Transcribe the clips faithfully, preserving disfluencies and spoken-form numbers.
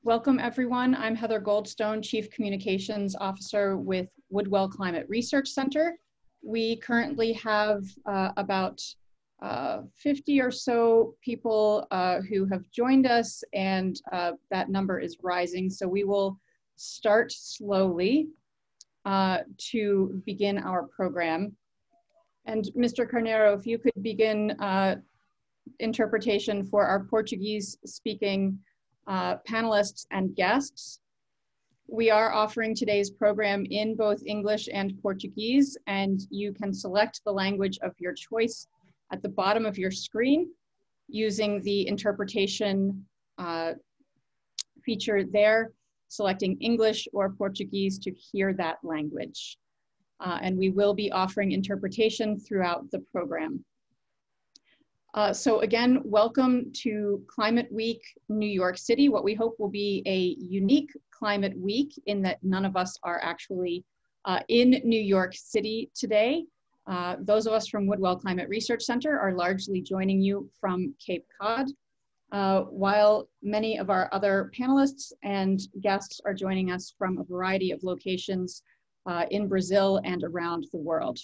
Welcome everyone. I'm Heather Goldstone, Chief Communications Officer with Woodwell Climate Research Center. We currently have uh, about uh, fifty or so people uh, who have joined us, and uh, that number is rising. So we will start slowly uh, to begin our program. And Mister Carneiro, if you could begin uh, interpretation for our Portuguese speaking uh, panelists and guests. We are offering today's program in both English and Portuguese, and you can select the language of your choice at the bottom of your screen using the interpretation uh, feature there, selecting English or Portuguese to hear that language. Uh, and we will be offering interpretation throughout the program. Uh, so again, welcome to Climate Week New York City, what we hope will be a unique climate week in that none of us are actually uh, in New York City today. Uh, those of us from Woodwell Climate Research Center are largely joining you from Cape Cod, uh, while many of our other panelists and guests are joining us from a variety of locations uh, in Brazil and around the world.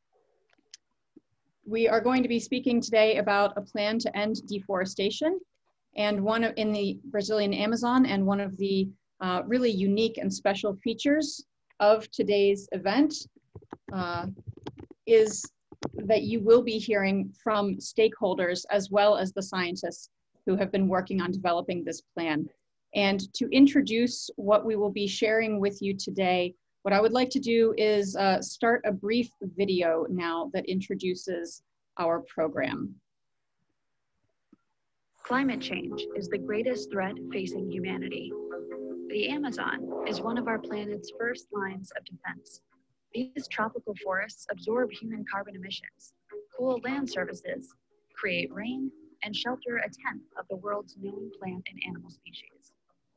We are going to be speaking today about a plan to end deforestation, and one of, in the Brazilian Amazon, and one of the uh, really unique and special features of today's event uh, is that you will be hearing from stakeholders as well as the scientists who have been working on developing this plan. And to introduce what we will be sharing with you today, what I would like to do is uh, start a brief video now that introduces our program. Climate change is the greatest threat facing humanity. The Amazon is one of our planet's first lines of defense. These tropical forests absorb human carbon emissions, cool land surfaces, create rain, and shelter a tenth of the world's known plant and animal species.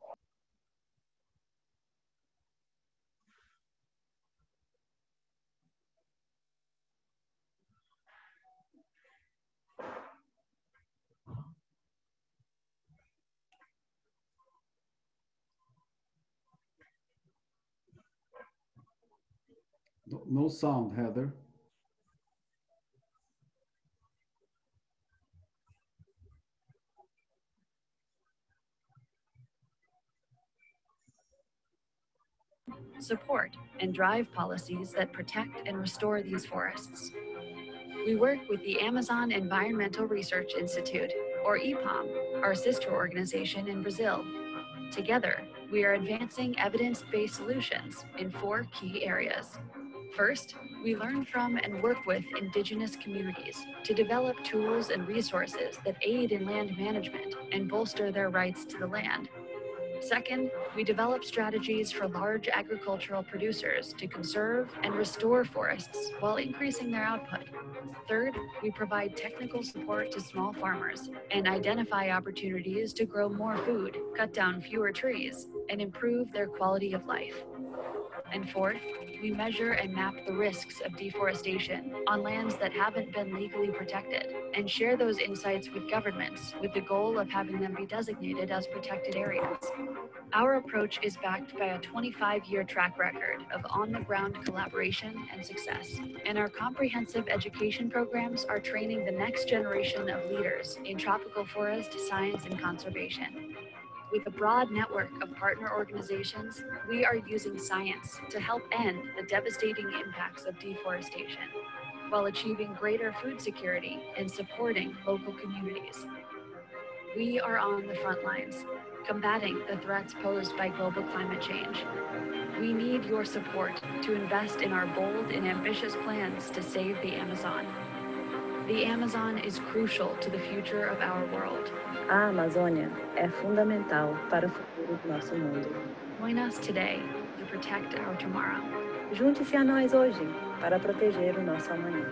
No, no sound, Heather. Support and drive policies that protect and restore these forests. We work with the Amazon Environmental Research Institute, or E P A M, our sister organization in Brazil. Together, we are advancing evidence-based solutions in four key areas. First, we learn from and work with indigenous communities to develop tools and resources that aid in land management and bolster their rights to the land. Second, we develop strategies for large agricultural producers to conserve and restore forests while increasing their output. Third, we provide technical support to small farmers and identify opportunities to grow more food, cut down fewer trees, and improve their quality of life. And fourth, we measure and map the risks of deforestation on lands that haven't been legally protected and share those insights with governments with the goal of having them be designated as protected areas. Our approach is backed by a twenty-five year track record of on-the-ground collaboration and success, and our comprehensive education programs are training the next generation of leaders in tropical forest science and conservation. With a broad network of partner organizations, we are using science to help end the devastating impacts of deforestation, while achieving greater food security and supporting local communities. We are on the front lines, combating the threats posed by global climate change. We need your support to invest in our bold and ambitious plans to save the Amazon. The Amazon is crucial to the future of our world. A Amazônia é fundamental para o futuro do nosso mundo. Join us today to protect our tomorrow. Junte-se a nós hoje para proteger o nosso amanhã.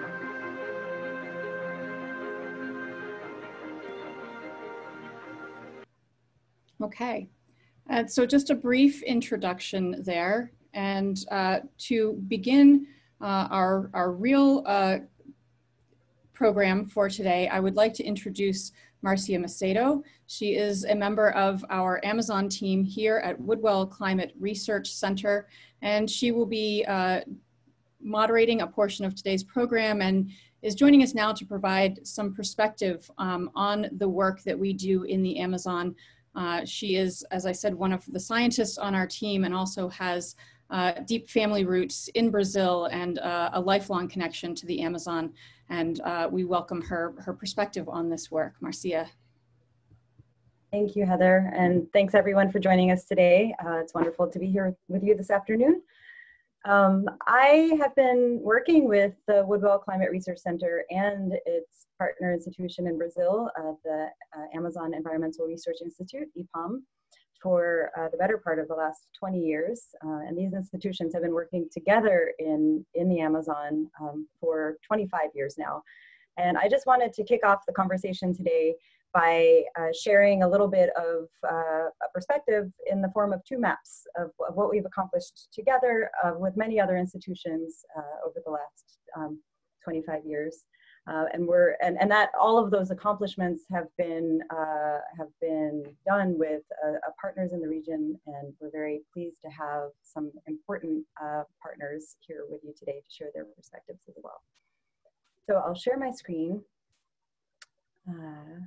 Okay, and so just a brief introduction there. And uh, to begin uh, our, our real uh, program for today, I would like to introduce Marcia Macedo. She is a member of our Amazon team here at Woodwell Climate Research Center, and she will be uh, moderating a portion of today's program and is joining us now to provide some perspective um, on the work that we do in the Amazon. Uh, she is, as I said, one of the scientists on our team and also has uh, deep family roots in Brazil and uh, a lifelong connection to the Amazon. And uh, we welcome her, her perspective on this work. Marcia. Thank you, Heather. And thanks everyone for joining us today. Uh, it's wonderful to be here with you this afternoon. Um, I have been working with the Woodwell Climate Research Center and its partner institution in Brazil, uh, the uh, Amazon Environmental Research Institute, I P A M, for uh, the better part of the last twenty years. Uh, and these institutions have been working together in, in the Amazon um, for twenty-five years now. And I just wanted to kick off the conversation today by uh, sharing a little bit of uh, a perspective in the form of two maps of, of what we've accomplished together uh, with many other institutions uh, over the last um, twenty-five years. Uh, and we're and, and that all of those accomplishments have been uh, have been done with uh, uh, partners in the region, and we're very pleased to have some important uh, partners here with you today to share their perspectives as well. So I'll share my screen. Uh,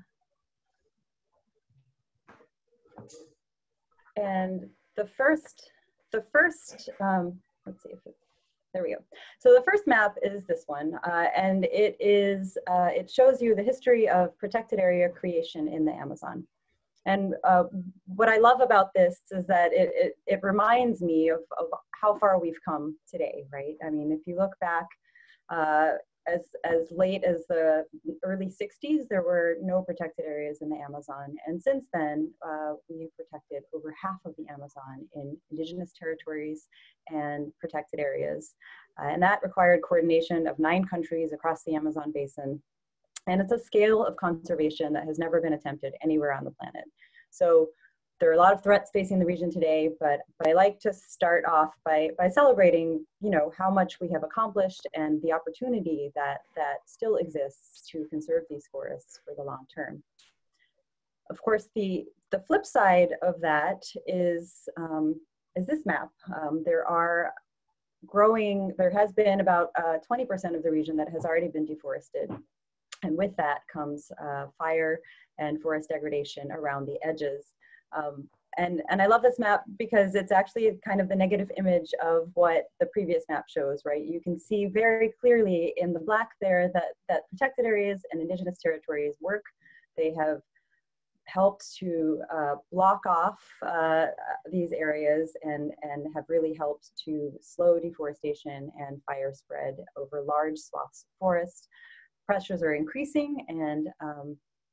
And the first, the first, um, let's see if it's, there we go. So the first map is this one, uh, and it is, uh, it shows you the history of protected area creation in the Amazon. And uh, what I love about this is that it, it, it reminds me of, of how far we've come today, right? I mean, if you look back, uh, As, as late as the early sixties, there were no protected areas in the Amazon. And since then, uh, we have protected over half of the Amazon in indigenous territories and protected areas. Uh, and that required coordination of nine countries across the Amazon basin. And it's a scale of conservation that has never been attempted anywhere on the planet. So there are a lot of threats facing the region today, but, but I like to start off by, by celebrating, you know, how much we have accomplished and the opportunity that, that still exists to conserve these forests for the long term. Of course, the, the flip side of that is, um, is this map. Um, there are growing, there has been about twenty percent uh, of the region that has already been deforested. And with that comes uh, fire and forest degradation around the edges. Um, and, and I love this map because it's actually kind of the negative image of what the previous map shows, right? You can see very clearly in the black there that, that protected areas and indigenous territories work. They have helped to uh, block off uh, these areas and, and have really helped to slow deforestation and fire spread over large swaths of forest. Pressures are increasing, and um,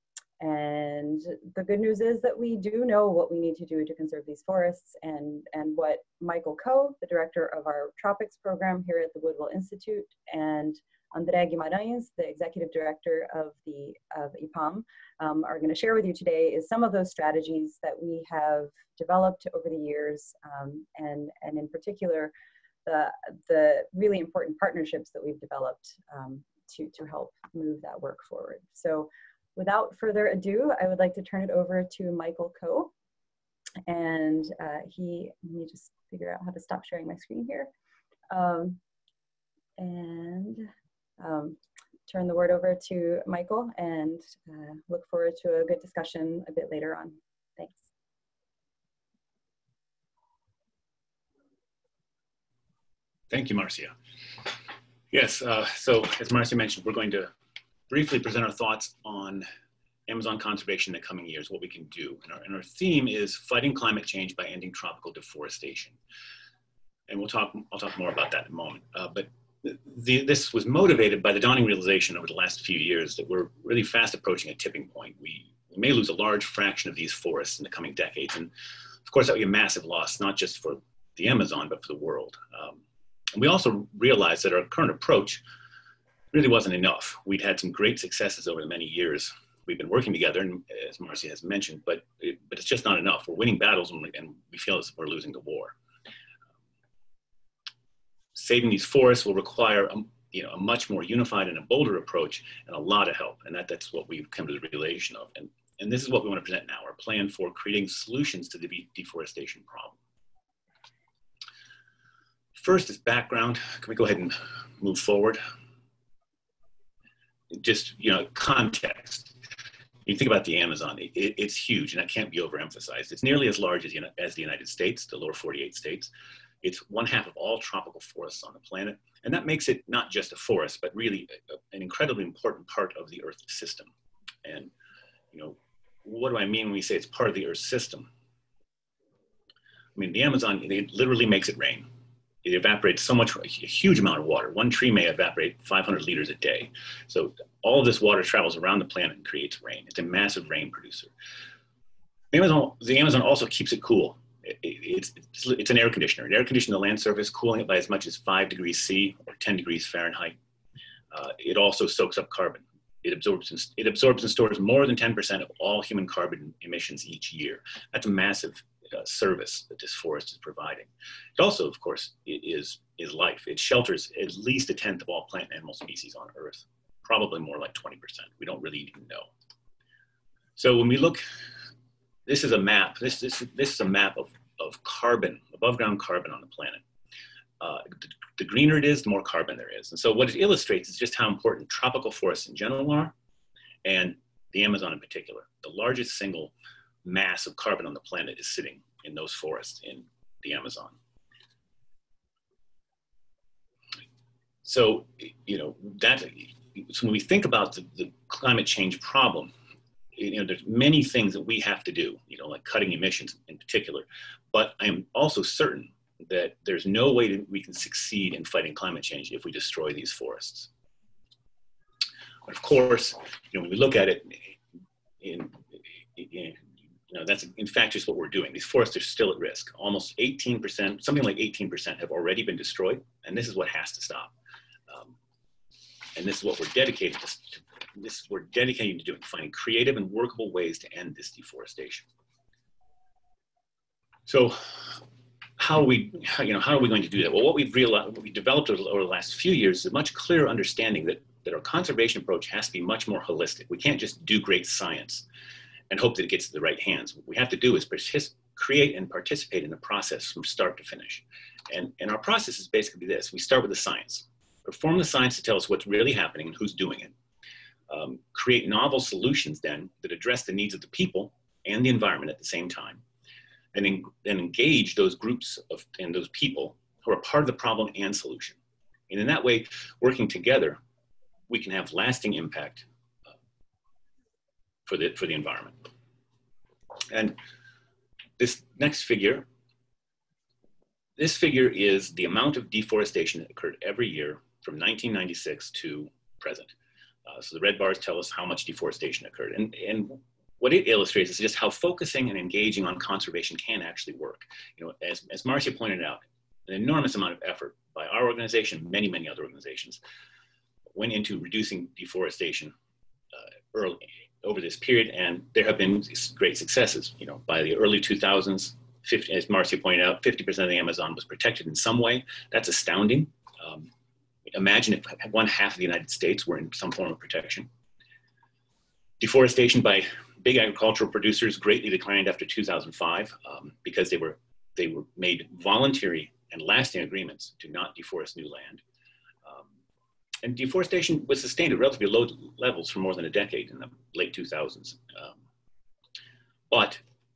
And the good news is that we do know what we need to do to conserve these forests, and, and what Michael Coe, the director of our tropics program here at the Woodwell Institute, and André Guimarães, the executive director of, the, of I P A M, um, are going to share with you today is some of those strategies that we have developed over the years, um, and, and in particular, the, the really important partnerships that we've developed um, to, to help move that work forward. So, without further ado, I would like to turn it over to Michael Coe. And uh, he, let me just figure out how to stop sharing my screen here. Um, and um, turn the word over to Michael, and uh, look forward to a good discussion a bit later on. Thanks. Thank you, Marcia. Yes, uh, so as Marcia mentioned, we're going to briefly present our thoughts on Amazon conservation in the coming years, what we can do. And our, and our theme is fighting climate change by ending tropical deforestation. And we'll talk, I'll talk more about that in a moment. Uh, but the, this was motivated by the dawning realization over the last few years that we're really fast approaching a tipping point. We, we may lose a large fraction of these forests in the coming decades. And of course, that would be a massive loss, not just for the Amazon, but for the world. Um, and we also realized that our current approach really wasn't enough. We'd had some great successes over the many years we've been working together, and as Marcia has mentioned, but, it, but it's just not enough. We're winning battles, and we, and we feel as if we're losing the war. Saving these forests will require a, you know, a much more unified and a bolder approach, and a lot of help, and that, that's what we've come to the realization of. And, and this is what we want to present now, our plan for creating solutions to the deforestation problem. First is background. Can we go ahead and move forward? Just, you know, context. You think about the Amazon, it, it, it's huge, and that can't be overemphasized. It's nearly as large as, as the United States, the lower forty-eight states. It's one half of all tropical forests on the planet. And that makes it not just a forest, but really a, an incredibly important part of the Earth system. And, you know, what do I mean when we say it's part of the Earth system? I mean, the Amazon, it literally makes it rain. It evaporates so much, a huge amount of water. One tree may evaporate five hundred liters a day. So all of this water travels around the planet and creates rain. It's a massive rain producer. The Amazon, the Amazon also keeps it cool. It, it, it's, it's, it's an air conditioner. It air conditions the land surface, cooling it by as much as five degrees C or ten degrees Fahrenheit. Uh, it also soaks up carbon. It absorbs, and, it absorbs and stores more than ten percent of all human carbon emissions each year. That's a massive Uh, service that this forest is providing. It also, of course, is, is life. It shelters at least a tenth of all plant and animal species on Earth, probably more like twenty percent. We don't really even know. So when we look, this is a map. This, this, this is a map of, of carbon, above ground carbon on the planet. Uh, the, the greener it is, the more carbon there is. And so what it illustrates is just how important tropical forests in general are, and the Amazon in particular. The largest single mass of carbon on the planet is sitting in those forests in the Amazon. So, you know, that, so when we think about the, the climate change problem, you know, there's many things that we have to do, you know, like cutting emissions in particular, but I am also certain that there's no way that we can succeed in fighting climate change if we destroy these forests. But of course, you know, when we look at it in, in You know, that's in fact just what we're doing. These forests are still at risk. Almost eighteen percent, something like eighteen percent have already been destroyed, and this is what has to stop. Um, and this is what we're dedicated to, this is what we're dedicating to doing, finding creative and workable ways to end this deforestation. So how are we, how, you know, how are we going to do that? Well, what we've realized, what we developed over, over the last few years is a much clearer understanding that, that our conservation approach has to be much more holistic. We can't just do great science and hope that it gets to the right hands. What we have to do is create and participate in the process from start to finish. And, and our process is basically this. We start with the science, perform the science to tell us what's really happening and who's doing it. Um, create novel solutions then that address the needs of the people and the environment at the same time. And then, then engage those groups of, and those people who are part of the problem and solution. And in that way, working together, we can have lasting impact For the, for the environment. And this next figure, this figure is the amount of deforestation that occurred every year from nineteen ninety-six to present. Uh, so the red bars tell us how much deforestation occurred. And, and what it illustrates is just how focusing and engaging on conservation can actually work. You know, as, as Marcia pointed out, an enormous amount of effort by our organization, many, many other organizations, went into reducing deforestation uh, early, over this period, and there have been great successes. You know, by the early two thousands, fifty, as Marcia pointed out, fifty percent of the Amazon was protected in some way. That's astounding. Um, imagine if one half of the United States were in some form of protection. Deforestation by big agricultural producers greatly declined after two thousand five um, because they were, they were made voluntary and lasting agreements to not deforest new land. Um, And deforestation was sustained at relatively low levels for more than a decade in the late two thousands. Um, but,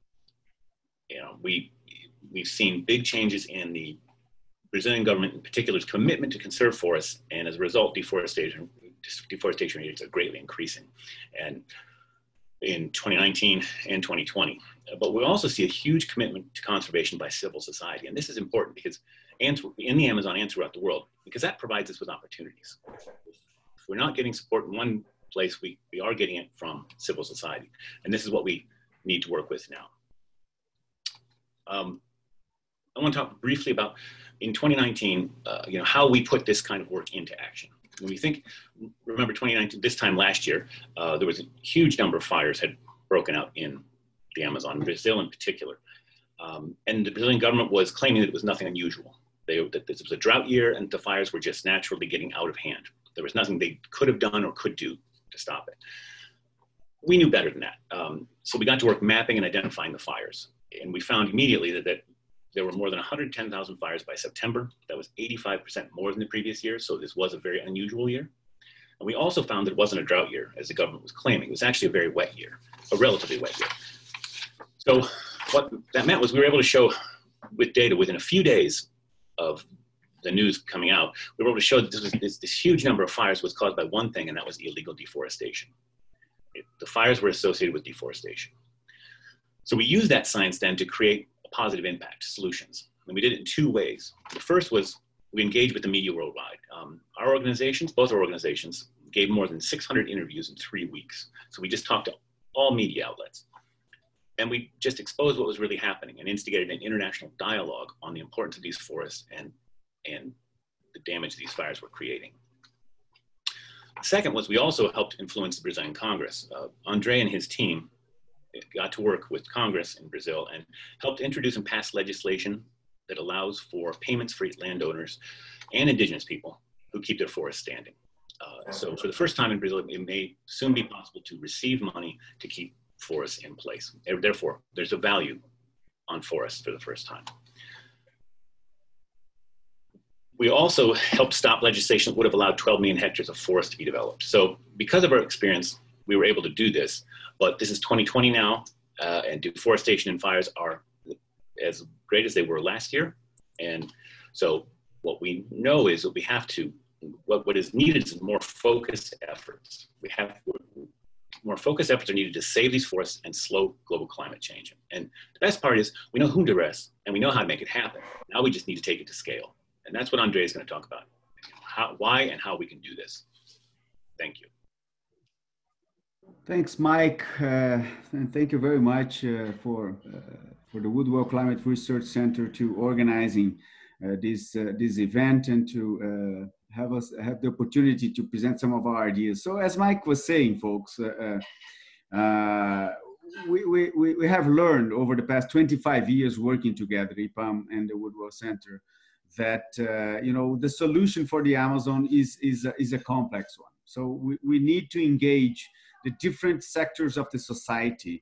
you know, we, we've seen big changes in the Brazilian government in particular's commitment to conserve forests, and as a result, deforestation, deforestation rates are greatly increasing. And in twenty nineteen and twenty twenty. But we also see a huge commitment to conservation by civil society. And this is important because and in the Amazon and throughout the world, because that provides us with opportunities. If we're not getting support in one place, we, we are getting it from civil society. And this is what we need to work with now. Um, I want to talk briefly about, in twenty nineteen, uh, you know, how we put this kind of work into action. When we think, remember twenty nineteen, this time last year, uh, there was a huge number of fires had broken out in the Amazon, Brazil in particular. Um, and the Brazilian government was claiming that it was nothing unusual. They, that this was a drought year and the fires were just naturally getting out of hand. There was nothing they could have done or could do to stop it. we knew better than that. Um, so we got to work mapping and identifying the fires. And we found immediately that, that there were more than one hundred ten thousand fires by September. That was eighty-five percent more than the previous year. So this was a very unusual year. And we also found that it wasn't a drought year, as the government was claiming. It was actually a very wet year, a relatively wet year. So what that meant was we were able to show with data within a few days of the news coming out, we were able to show that this, was, this, this huge number of fires was caused by one thing, and that was illegal deforestation. It, the fires were associated with deforestation. So we used that science then to create a positive impact solutions. And we did it in two ways. The first was we engaged with the media worldwide. Um, our organizations, both our organizations, gave more than six hundred interviews in three weeks. So we just talked to all media outlets. And we just exposed what was really happening and instigated an international dialogue on the importance of these forests and, and the damage these fires were creating. The second was we also helped influence the Brazilian Congress. Uh, Andre and his team got to work with Congress in Brazil and helped introduce and pass legislation that allows for payments for landowners and indigenous people who keep their forests standing. Uh, so for the first time in Brazil, it may soon be possible to receive money to keep forests in place. Therefore, there's a value on forests for the first time. We also helped stop legislation that would have allowed twelve million hectares of forest to be developed. So because of our experience, we were able to do this, but this is twenty twenty now, uh, and deforestation and fires are as great as they were last year. And so what we know is that we have to, what, what is needed is more focused efforts. We have, more focused efforts are needed to save these forests and slow global climate change. And the best part is we know whom to arrest and we know how to make it happen. Now we just need to take it to scale. And that's what Andre is going to talk about, how, why and how we can do this. Thank you. Thanks, Mike. Uh, and thank you very much uh, for, uh, for the Woodwell Climate Research Center to organizing uh, this, uh, this event and to uh, have us have the opportunity to present some of our ideas. So as Mike was saying, folks, uh, uh, we, we, we have learned over the past twenty-five years working together, I P A M and the Woodwell Center, that uh, you know, the solution for the Amazon is, is, a, is a complex one. So we, we need to engage the different sectors of the society,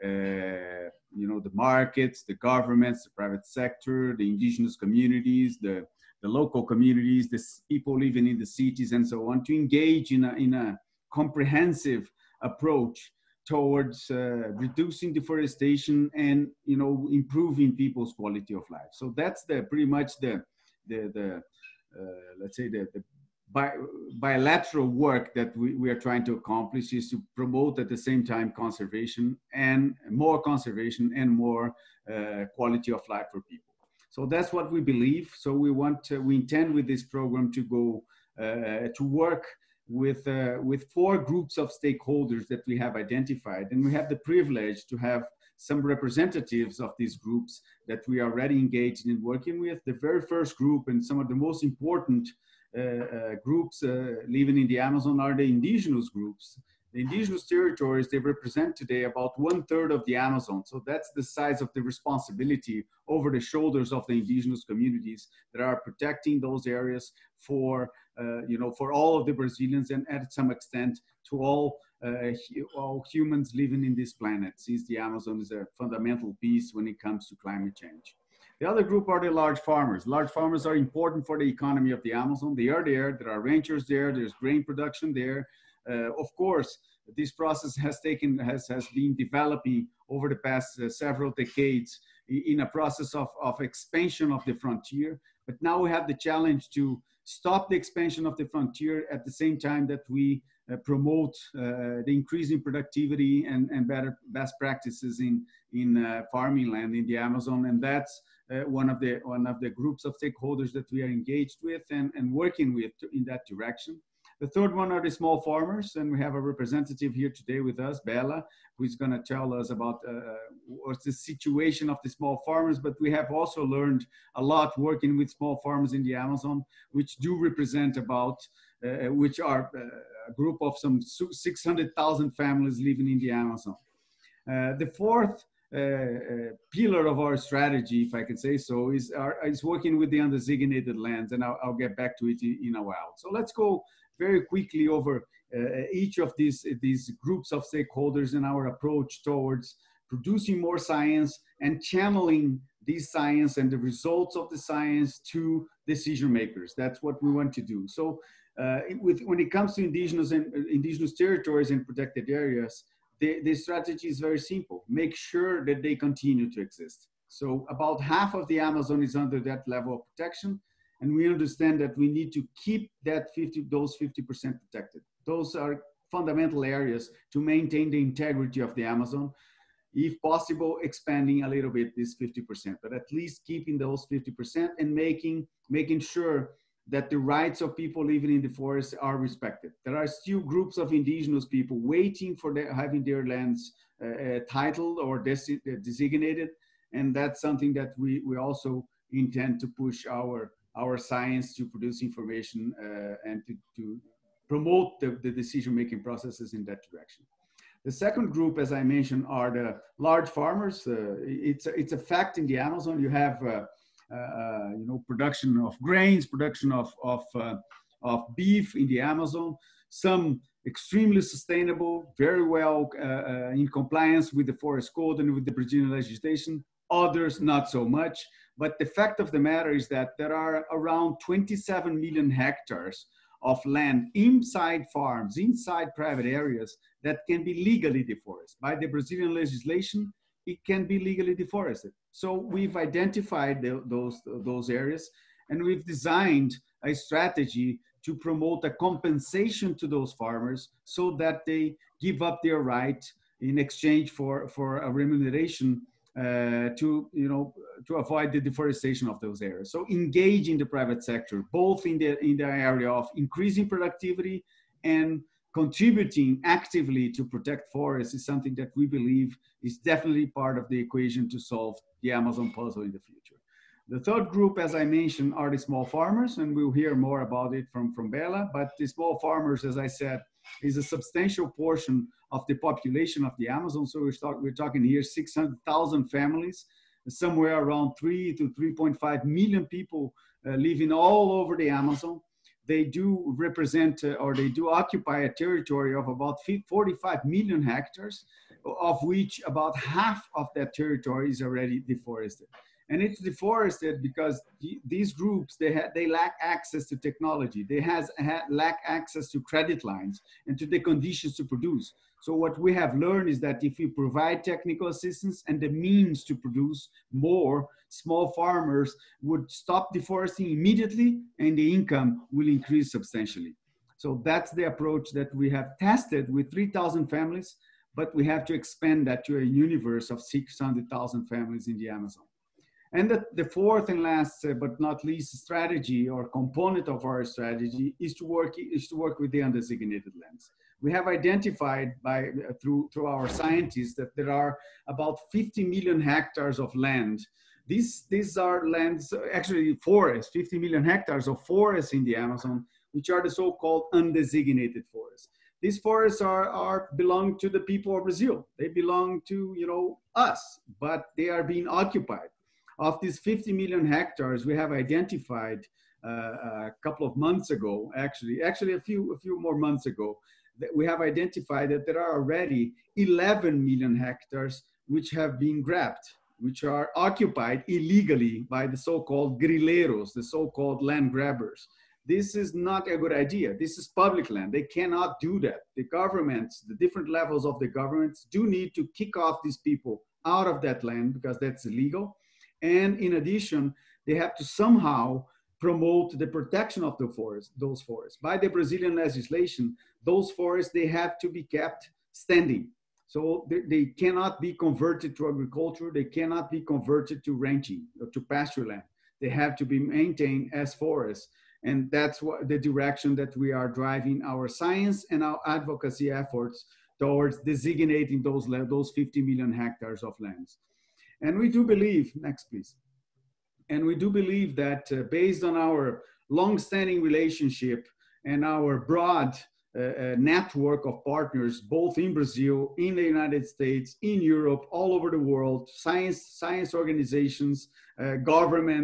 uh, you know, the markets, the governments, the private sector, the indigenous communities, the, the local communities, the people living in the cities and so on, to engage in a, in a comprehensive approach towards uh, reducing deforestation and, you know, improving people's quality of life. So that's the pretty much the, the, the uh, let's say the, the Bi bilateral work that we, we are trying to accomplish, is to promote at the same time conservation and more conservation and more uh, quality of life for people. So that's what we believe. So we want to, we intend with this program to go uh, to work with uh, with four groups of stakeholders that we have identified, and we have the privilege to have some representatives of these groups that we are already engaged in working with. The very first group and some of the most important Uh, uh, groups uh, living in the Amazon are the indigenous groups. The indigenous territories, they represent today about one third of the Amazon. So that's the size of the responsibility over the shoulders of the indigenous communities that are protecting those areas for, uh, you know, for all of the Brazilians, and at some extent to all, uh, all humans living in this planet, since the Amazon is a fundamental piece when it comes to climate change. The other group are the large farmers. Large farmers are important for the economy of the Amazon. They are there. There are ranchers there. There's grain production there. Uh, of course, this process has taken has has been developing over the past uh, several decades in a process of of expansion of the frontier. But now we have the challenge to stop the expansion of the frontier at the same time that we uh, promote uh, the increase in productivity and and better best practices in in uh, farming land in the Amazon, and that's Uh, one of the one of the groups of stakeholders that we are engaged with and, and working with to, in that direction. The third one are the small farmers, and we have a representative here today with us, Bella, who's going to tell us about uh, what's the situation of the small farmers. But we have also learned a lot working with small farmers in the Amazon, which do represent about, uh, which are uh, a group of some six hundred thousand families living in the Amazon. Uh, the fourth Uh, uh, pillar of our strategy, if I can say so, is, our, is working with the undesignated lands, and I'll, I'll get back to it in, in a while. So let's go very quickly over uh, each of these, these groups of stakeholders and our approach towards producing more science and channeling this science and the results of the science to decision makers. That's what we want to do. So uh, with, when it comes to indigenous and uh, indigenous territories and protected areas, the, the strategy is very simple. Make sure that they continue to exist. So about half of the Amazon is under that level of protection. And we understand that we need to keep that fifty, those fifty percent protected. Those are fundamental areas to maintain the integrity of the Amazon. If possible, expanding a little bit this fifty percent, but at least keeping those fifty percent and making, making sure that the rights of people living in the forest are respected. There are still groups of indigenous people waiting for their, having their lands uh, titled or desi designated. And that's something that we, we also intend to push our, our science to produce information uh, and to, to promote the, the decision-making processes in that direction. The second group, as I mentioned, are the large farmers. Uh, it's, a, it's a fact in the Amazon. You have, uh, uh, you know, production of grains, production of, of, uh, of beef in the Amazon. Some extremely sustainable, very well uh, uh, in compliance with the forest code and with the Brazilian legislation. Others, not so much. But the fact of the matter is that there are around twenty-seven million hectares of land inside farms, inside private areas that can be legally deforested. By the Brazilian legislation, it can be legally deforested. So we've identified the, those, those areas, and we've designed a strategy to promote a compensation to those farmers so that they give up their right in exchange for, for a remuneration uh, to, you know, to avoid the deforestation of those areas. So engage in the private sector, both in the, in the area of increasing productivity and contributing actively to protect forests is something that we believe is definitely part of the equation to solve the Amazon puzzle in the future. The third group, as I mentioned, are the small farmers, and we'll hear more about it from, from Bella, but the small farmers, as I said, is a substantial portion of the population of the Amazon. So we're, talk, we're talking here six hundred thousand families, somewhere around three to three point five million people uh, living all over the Amazon. They do represent uh, or they do occupy a territory of about forty-five million hectares, of which about half of that territory is already deforested. And it's deforested because these groups, they, ha they lack access to technology. They has, ha lack access to credit lines and to the conditions to produce. So what we have learned is that if we provide technical assistance and the means to produce more, small farmers would stop deforesting immediately and the income will increase substantially. So that's the approach that we have tested with three thousand families, but we have to expand that to a universe of six hundred thousand families in the Amazon. And the, the fourth and last, uh, but not least, strategy or component of our strategy is to work, is to work with the undesignated lands. We have identified by, uh, through, through our scientists that there are about fifty million hectares of land. These, these are lands, actually forests, fifty million hectares of forests in the Amazon, which are the so-called undesignated forests. These forests are, are belong to the people of Brazil. They belong to, you know, us, but they are being occupied. Of these fifty million hectares, we have identified uh, a couple of months ago, actually, actually a few, a few more months ago, that we have identified that there are already eleven million hectares which have been grabbed, which are occupied illegally by the so-called grileiros, the so-called land grabbers. This is not a good idea. This is public land. They cannot do that. The governments, the different levels of the governments do need to kick off these people out of that land because that's illegal. And in addition, they have to somehow promote the protection of the forest, those forests. By the Brazilian legislation, those forests, they have to be kept standing. So they, they cannot be converted to agriculture. They cannot be converted to ranching or to pasture land. They have to be maintained as forests. And that's what the direction that we are driving our science and our advocacy efforts towards designating those, those fifty million hectares of lands. And we do believe, next please. And we do believe that uh, based on our long-standing relationship and our broad uh, uh, network of partners, both in Brazil, in the United States, in Europe, all over the world, science, science organizations, uh, governments,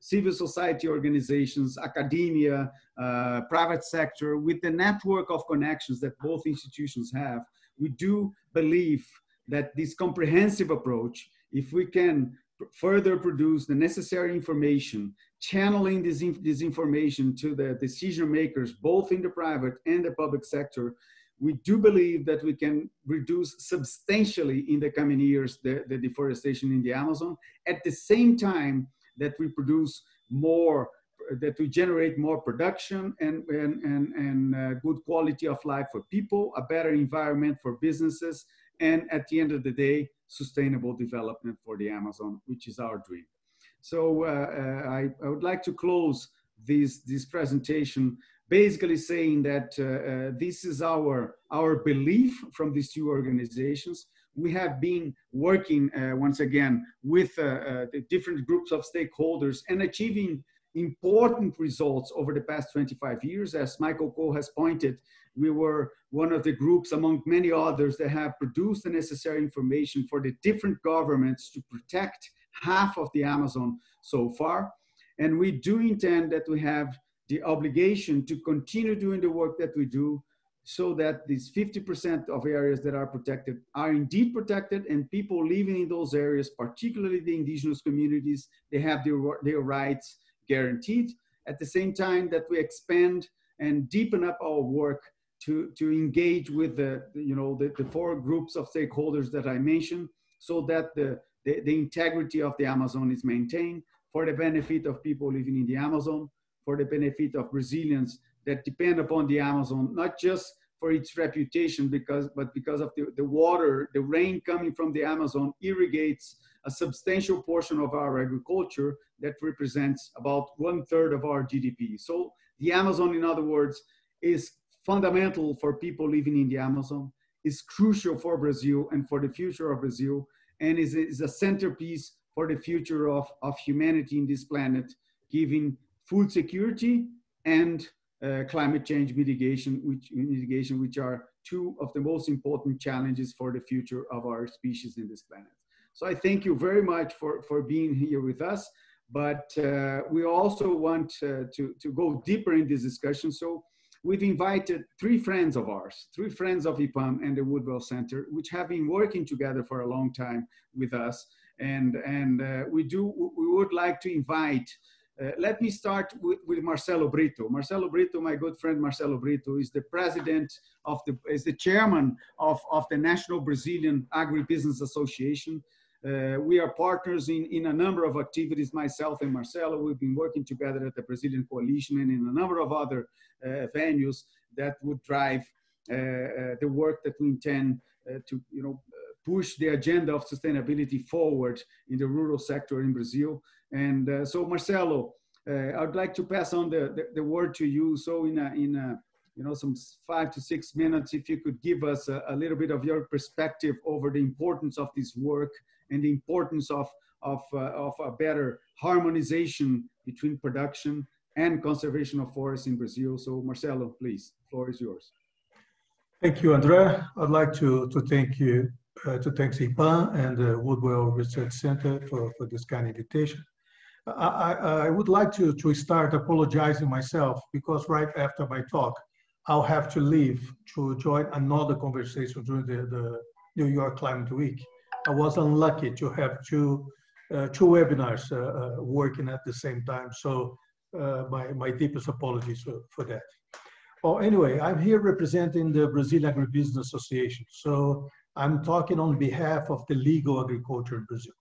civil society organizations, academia, uh, private sector, with the network of connections that both institutions have, we do believe that this comprehensive approach, if we can further produce the necessary information, channeling this, inf this information to the decision makers, both in the private and the public sector, we do believe that we can reduce substantially in the coming years the, the deforestation in the Amazon, at the same time that we produce more, that we generate more production and, and, and, and uh, good quality of life for people, a better environment for businesses, and at the end of the day, sustainable development for the Amazon, which is our dream. So uh, uh, I, I would like to close this, this presentation basically saying that uh, uh, this is our, our belief from these two organizations. We have been working, uh, once again, with uh, uh, the different groups of stakeholders and achieving important results over the past twenty-five years. As Michael Cole has pointed, we were one of the groups among many others that have produced the necessary information for the different governments to protect half of the Amazon so far. And we do intend that we have the obligation to continue doing the work that we do, so that these fifty percent of areas that are protected are indeed protected, and people living in those areas, particularly the indigenous communities, they have their, their rights guaranteed. At the same time that we expand and deepen up our work to, to engage with the, you know, the, the four groups of stakeholders that I mentioned, so that the, the, the integrity of the Amazon is maintained for the benefit of people living in the Amazon, for the benefit of Brazilians that depend upon the Amazon, not just for its reputation, because, but because of the, the water, the rain coming from the Amazon irrigates a substantial portion of our agriculture that represents about one third of our G D P. So the Amazon, in other words, is fundamental for people living in the Amazon, is crucial for Brazil and for the future of Brazil, and is, is a centerpiece for the future of, of humanity in this planet, giving food security and uh, climate change mitigation which, mitigation, which are two of the most important challenges for the future of our species in this planet. So I thank you very much for, for being here with us, but uh, we also want uh, to, to go deeper in this discussion. So we've invited three friends of ours, three friends of I P A M and the Woodwell Center, which have been working together for a long time with us. And, and uh, we, do, we would like to invite Uh, let me start with, with Marcelo Brito. Marcelo Brito, my good friend Marcelo Brito, is the president of the, is the chairman of, of the National Brazilian Agribusiness Association. Uh, we are partners in, in a number of activities, myself and Marcelo. We've been working together at the Brazilian Coalition and in a number of other uh, venues that would drive uh, uh, the work that we intend uh, to, you know, push the agenda of sustainability forward in the rural sector in Brazil. And uh, so, Marcelo, uh, I'd like to pass on the, the, the word to you. So in, a, in a, you know, some five to six minutes, if you could give us a, a little bit of your perspective over the importance of this work and the importance of, of, uh, of a better harmonization between production and conservation of forests in Brazil. So Marcelo, please, the floor is yours. Thank you, André. I'd like to, to thank you, uh, to thank I P A M and the Woodwell Research Center for, for this kind of invitation. I, I, I would like to, to start apologizing myself, because right after my talk, I'll have to leave to join another conversation during the, the New York Climate Week. I was unlucky to have two, uh, two webinars uh, uh, working at the same time. So uh, my, my deepest apologies for, for that. Well, anyway, I'm here representing the Brazilian Agribusiness Association. So I'm talking on behalf of the legal agriculture in Brazil.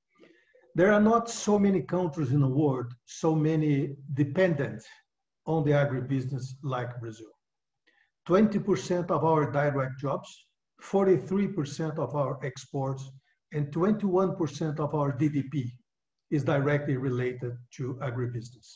There are not so many countries in the world, so many dependent on the agribusiness like Brazil. twenty percent of our direct jobs, forty-three percent of our exports, and twenty-one percent of our G D P is directly related to agribusiness.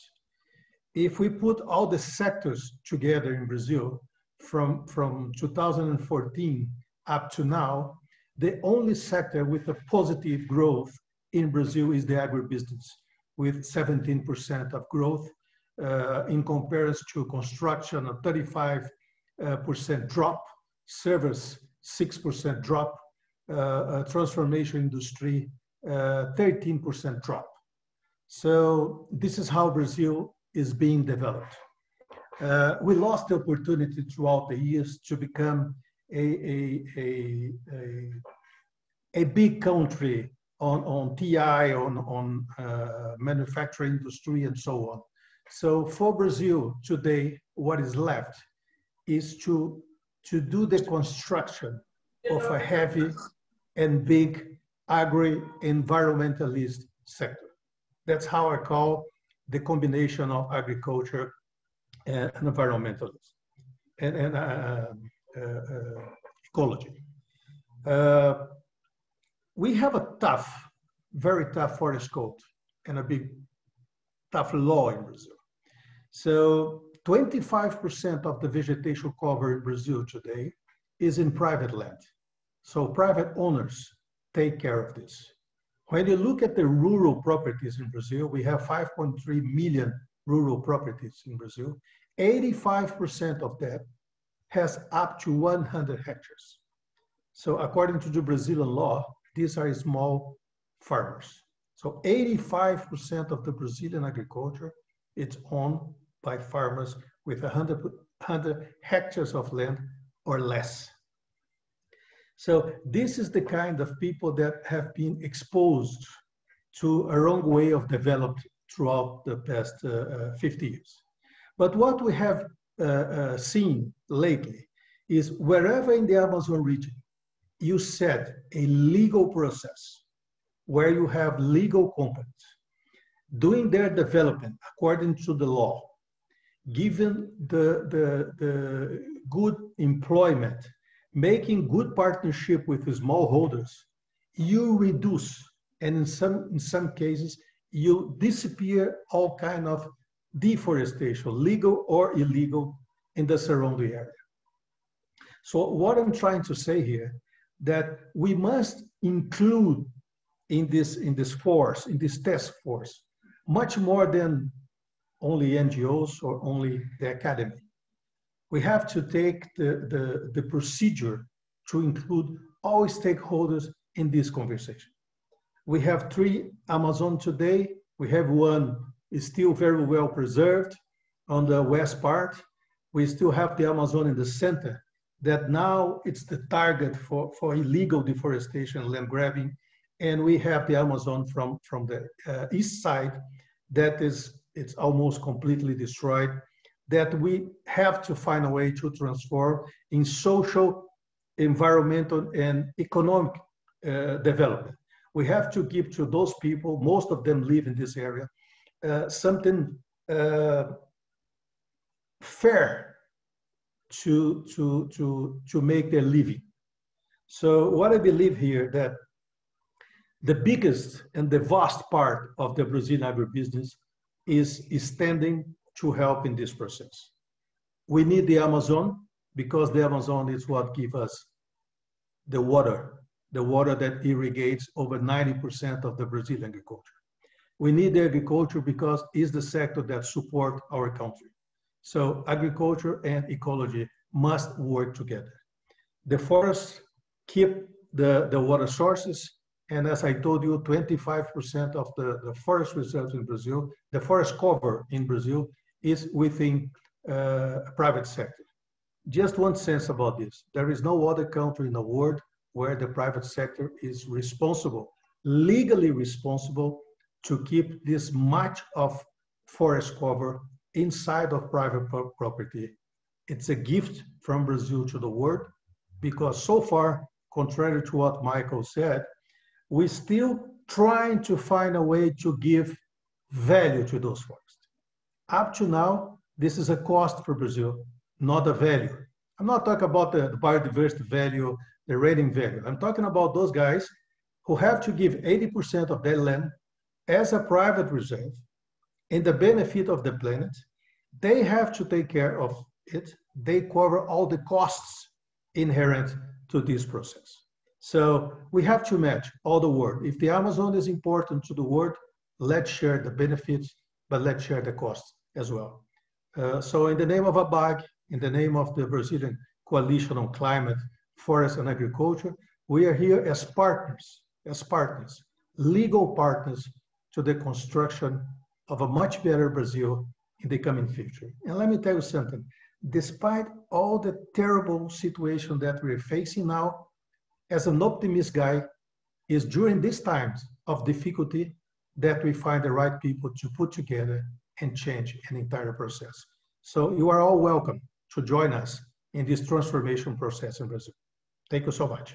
If we put all the sectors together in Brazil from, from two thousand fourteen up to now, the only sector with a positive growth in Brazil is the agribusiness, with seventeen percent of growth uh, in comparison to construction, a thirty-five percent drop, service six percent drop, uh, transformation industry uh, thirteen percent drop. So this is how Brazil is being developed. Uh, we lost the opportunity throughout the years to become a, a, a, a, a big country on, on T I, on, on uh, manufacturing industry and so on. So for Brazil today, what is left is to, to do the construction of a heavy and big agri-environmentalist sector. That's how I call the combination of agriculture and environmentalist and, and uh, uh, uh, ecology. Uh, we have a tough, very tough forest code and a big, tough law in Brazil. So twenty-five percent of the vegetation cover in Brazil today is in private land. So private owners take care of this. When you look at the rural properties in Brazil, we have five point three million rural properties in Brazil. eighty-five percent of that has up to one hundred hectares. So according to the Brazilian law, these are small farmers. So eighty-five percent of the Brazilian agriculture, it's owned by farmers with one hundred, one hundred hectares of land or less. So this is the kind of people that have been exposed to a wrong way of development throughout the past uh, uh, fifty years. But what we have uh, uh, seen lately is wherever in the Amazon region you set a legal process where you have legal companies doing their development according to the law, given the, the, the good employment, making good partnership with the smallholders, you reduce, and in some, in some cases, you disappear all kind of deforestation, legal or illegal, in the surrounding area. So what I'm trying to say here, that we must include in this, in this force, in this task force, much more than only N G Os or only the academy. We have to take the, the, the procedure to include all stakeholders in this conversation. We have three Amazon today. We have one is still very well preserved on the west part. We still have the Amazon in the center that now it's the target for, for illegal deforestation, land grabbing. And we have the Amazon from, from the uh, east side that is, it's almost completely destroyed, that we have to find a way to transform in social, environmental, and economic uh, development. We have to give to those people, most of them live in this area, uh, something uh, fair to, to, to, to make their living. So what I believe here, that the biggest and the vast part of the Brazilian agribusiness is, is standing to help in this process. We need the Amazon because the Amazon is what gives us the water, the water that irrigates over ninety percent of the Brazilian agriculture. We need the agriculture because it's the sector that supports our country. So agriculture and ecology must work together. The forests keep the, the water sources, and as I told you, twenty-five percent of the, the forest reserves in Brazil, the forest cover in Brazil is within uh, a private sector. Just one sense about this. There is no other country in the world where the private sector is responsible, legally responsible, to keep this much of forest cover inside of private property. It's a gift from Brazil to the world, because so far, contrary to what Michael said, we're still trying to find a way to give value to those forests. Up to now, this is a cost for Brazil, not a value. I'm not talking about the biodiversity value, the rating value. I'm talking about those guys who have to give eighty percent of their land as a private reserve in the benefit of the planet. They have to take care of it. They cover all the costs inherent to this process. So we have to match all the world. If the Amazon is important to the world, let's share the benefits, but let's share the costs as well. Uh, so in the name of A B A G, in the name of the Brazilian Coalition on Climate, Forest and Agriculture, we are here as partners, as partners, legal partners to the construction of a much better Brazil in the coming future. And let me tell you something, despite all the terrible situation that we're facing now, as an optimist guy, is during these times of difficulty that we find the right people to put together and change an entire process. So you are all welcome to join us in this transformation process in Brazil. Thank you so much.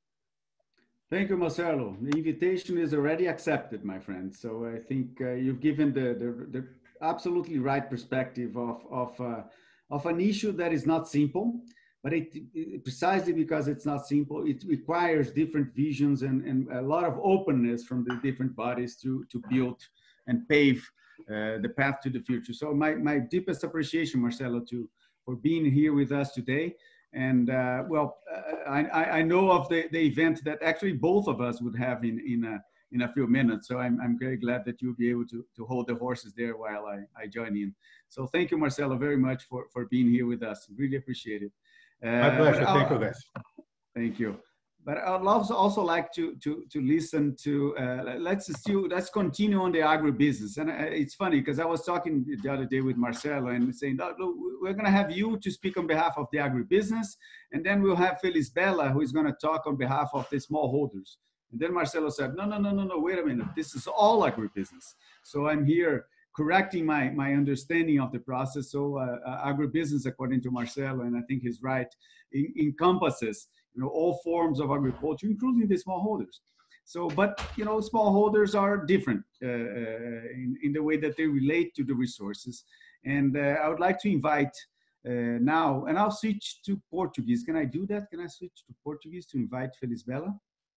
Thank you, Marcelo. The invitation is already accepted, my friend. So I think uh, you've given the, the, the absolutely right perspective of, of, uh, of an issue that is not simple, but it, it, precisely because it's not simple, it requires different visions and, and a lot of openness from the different bodies to, to build and pave uh, the path to the future. So my, my deepest appreciation, Marcelo, to, for being here with us today. And uh, well, uh, I, I know of the, the event that actually both of us would have in, in, a, in a few minutes. So I'm, I'm very glad that you'll be able to, to hold the horses there while I, I join in. So thank you, Marcelo, very much for, for being here with us. Really appreciate it. Uh, My pleasure. Thank you, guys. Thank you. But I'd also, also like to, to, to listen to, uh, let's still, let's continue on the agribusiness. And it's funny because I was talking the other day with Marcelo and saying, look, we're going to have you to speak on behalf of the agribusiness. And then we'll have Felisbela, who is going to talk on behalf of the smallholders. And then Marcelo said, no, no, no, no, no, wait a minute. This is all agribusiness. So I'm here correcting my, my understanding of the process. So uh, uh, agribusiness, according to Marcelo, and I think he's right, in, encompasses you know, all forms of agriculture, including the smallholders. So, but, you know, smallholders are different uh, uh, in, in the way that they relate to the resources. And uh, I would like to invite uh, now, and I'll switch to Portuguese. Can I do that? Can I switch to Portuguese to invite Felisbela?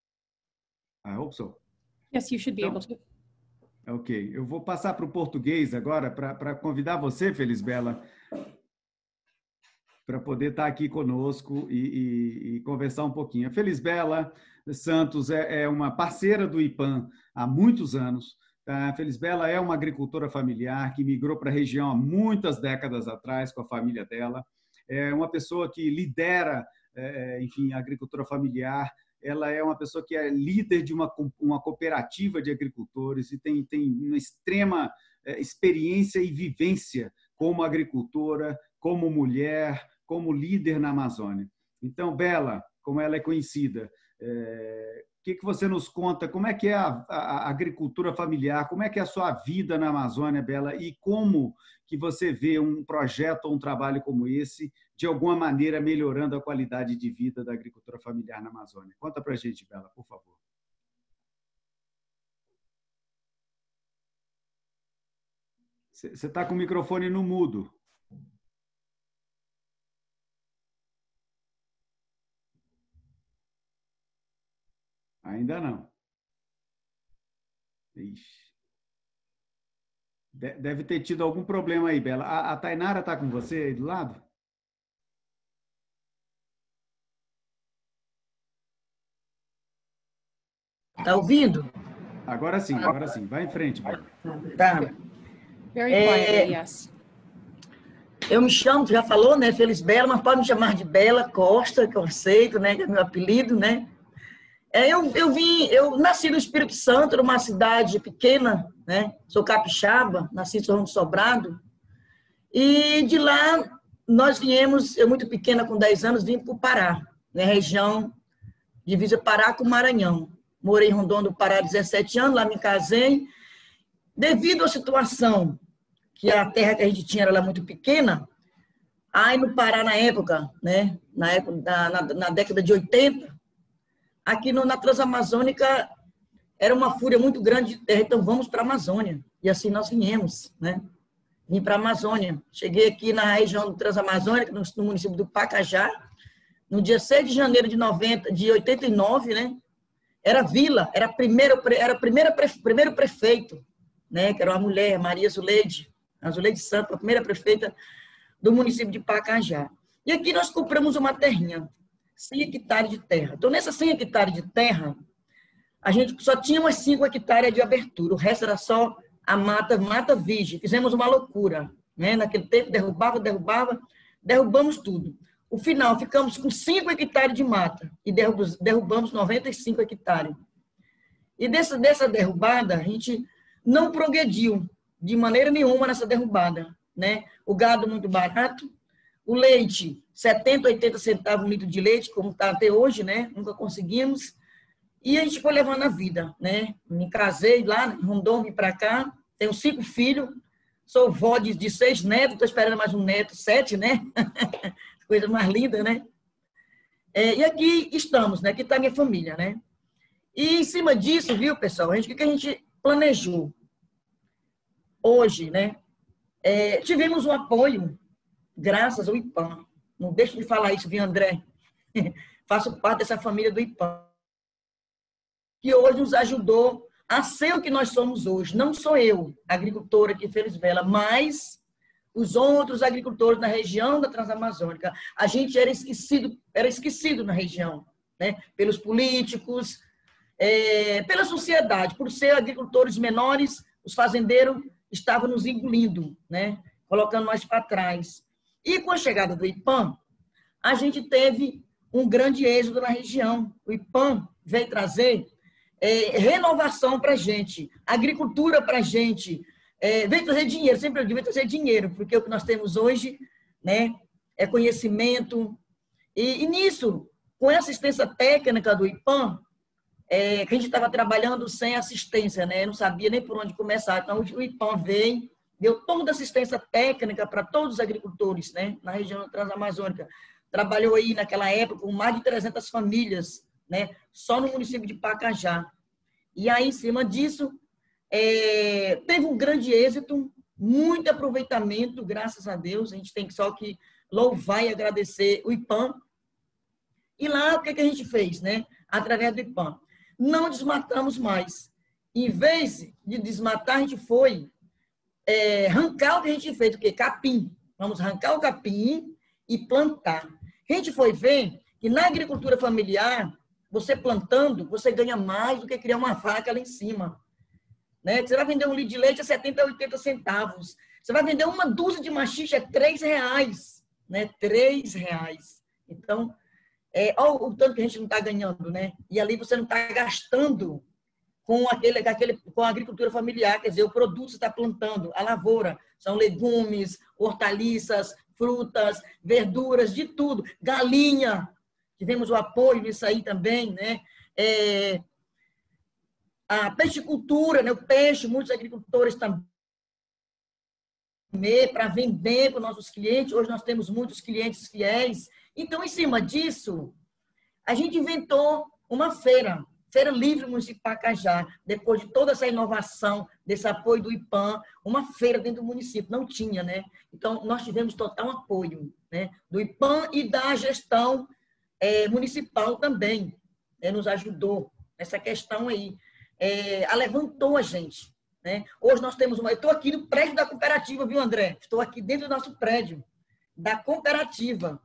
I hope so. Yes, you should be então, able to. Ok, eu vou passar para o português agora para convidar você, Felisbela, para poder estar aqui conosco e, e, e conversar um pouquinho. A Felisbela Santos é, é uma parceira do I P A M há muitos anos. Tá? A Felisbela é uma agricultora familiar que migrou para a região há muitas décadas atrás com a família dela. É uma pessoa que lidera, é, enfim, a agricultura familiar. Ela é uma pessoa que é líder de uma, uma cooperativa de agricultores e tem, tem uma extrema é, experiência e vivência como agricultora, como mulher, como líder na Amazônia. Então, Bela, como ela é conhecida, é, o que, que você nos conta? Como é que é a, a, a agricultura familiar? Como é que é a sua vida na Amazônia, Bela? E como que você vê um projeto ou um trabalho como esse, de alguma maneira, melhorando a qualidade de vida da agricultura familiar na Amazônia? Conta para a gente, Bela, por favor. Você está com o microfone no mudo. Ainda não. Ixi. Deve ter tido algum problema aí, Bela. A, a Tainara está com você aí do lado? Está ouvindo? Agora sim, agora sim. Vai em frente, Bela. Tá. Very quietly, é, yes. Eu me chamo, tu já falou, né? Felisbela, mas pode me chamar de Bela Costa, que eu aceito, né? Que é meu apelido, né? É, eu, eu vim, eu nasci no Espírito Santo, numa cidade pequena, né? Sou capixaba, nasci em São João do Sobrado. E de lá nós viemos, eu muito pequena, com dez anos, vim para o Pará, né? Região divisa Pará com Maranhão. Morei em Rondônia do Pará dezessete anos, lá me casei. Devido à situação que a terra que a gente tinha era lá muito pequena, aí no Pará na época, né? Na, época, na, na década de oitenta, aqui no, na Transamazônica era uma fúria muito grande de terra, então vamos para a Amazônia. E assim nós viemos, né? Vim para a Amazônia. Cheguei aqui na região do Transamazônica, no, no município do Pacajá, no dia seis de janeiro de, noventa, de oitenta e nove, né? Era vila, era, primeiro, era primeira, primeiro prefeito, né? Que era uma mulher, Maria Zuleide, a Zuleide Santos, a primeira prefeita do município de Pacajá. E aqui nós compramos uma terrinha, cem hectares de terra. Então, nessas cem hectares de terra, a gente só tinha umas cinco hectares de abertura. O resto era só a mata, mata virgem. Fizemos uma loucura, né? Naquele tempo, derrubava, derrubava, derrubamos tudo. O final, ficamos com cinco hectares de mata e derrubamos noventa e cinco hectares. E dessa, dessa derrubada, a gente não progrediu de maneira nenhuma nessa derrubada, né? O gado muito barato, o leite, setenta, oitenta centavos um litro de leite, como está até hoje, né? Nunca conseguimos. E a gente foi levando a vida, né? Me casei lá, em Rondônia, vim para cá, tenho cinco filhos, sou vó de, de seis netos, estou esperando mais um neto, sete, né? Coisa mais linda, né? É, e aqui estamos, né? Aqui está a minha família, né? E em cima disso, viu, pessoal? A gente, o que a gente planejou? Hoje, né? É, tivemos um apoio, graças ao IPAM. Não deixo de falar isso, viu, André? Faço parte dessa família do IPAM, que hoje nos ajudou a ser o que nós somos hoje. Não sou eu, agricultora aqui em Feliz Bela, mas os outros agricultores na região da Transamazônica. A gente era esquecido, era esquecido na região, né? Pelos políticos, é, pela sociedade. Por ser agricultores menores, os fazendeiros estavam nos engolindo, né? Colocando nós para trás. E com a chegada do IPAM, a gente teve um grande êxodo na região. O IPAM veio trazer é, renovação para a gente, agricultura para a gente, é, veio trazer dinheiro, sempre eu digo, veio trazer dinheiro, porque o que nós temos hoje, né, é conhecimento. E, e nisso, com a assistência técnica do IPAM, é, que a gente estava trabalhando sem assistência, né, não sabia nem por onde começar. Então, o IPAM veio, deu toda a assistência técnica para todos os agricultores, né, na região transamazônica. Trabalhou aí naquela época com mais de trezentas famílias, né, só no município de Pacajá. E aí, em cima disso, é, teve um grande êxito, muito aproveitamento, graças a Deus. A gente tem só que louvar e agradecer o IPAM. E lá, o que, que a gente fez, né, através do IPAM? Não desmatamos mais. Em vez de desmatar, a gente foi é, arrancar o que a gente fez, o quê? Capim. Vamos arrancar o capim e plantar. A gente foi ver que na agricultura familiar, você plantando, você ganha mais do que criar uma vaca lá em cima. Né? Você vai vender um litro de leite a setenta, oitenta centavos. Você vai vender uma dúzia de machixe a três reais. Né? Três reais. Então, é, olha o tanto que a gente não está ganhando, né? E ali você não está gastando com, aquele, aquele, com a agricultura familiar, quer dizer, o produto você está plantando, a lavoura, são legumes, hortaliças, frutas, verduras, de tudo. Galinha, tivemos o apoio nisso aí também, né? É, a peixicultura, né? O peixe, muitos agricultores também para vender para os nossos clientes. Hoje nós temos muitos clientes fiéis. Então, em cima disso, a gente inventou uma feira, Feira Livre Municipal Pacajá, depois de toda essa inovação, desse apoio do IPAM, uma feira dentro do município, não tinha, né? Então, nós tivemos total apoio, né? Do IPAM e da gestão é, municipal também, né? Nos ajudou nessa questão aí, é, alevantou a gente, né? Hoje nós temos uma... Eu estou aqui no prédio da cooperativa, viu, André? Estou aqui dentro do nosso prédio, da cooperativa.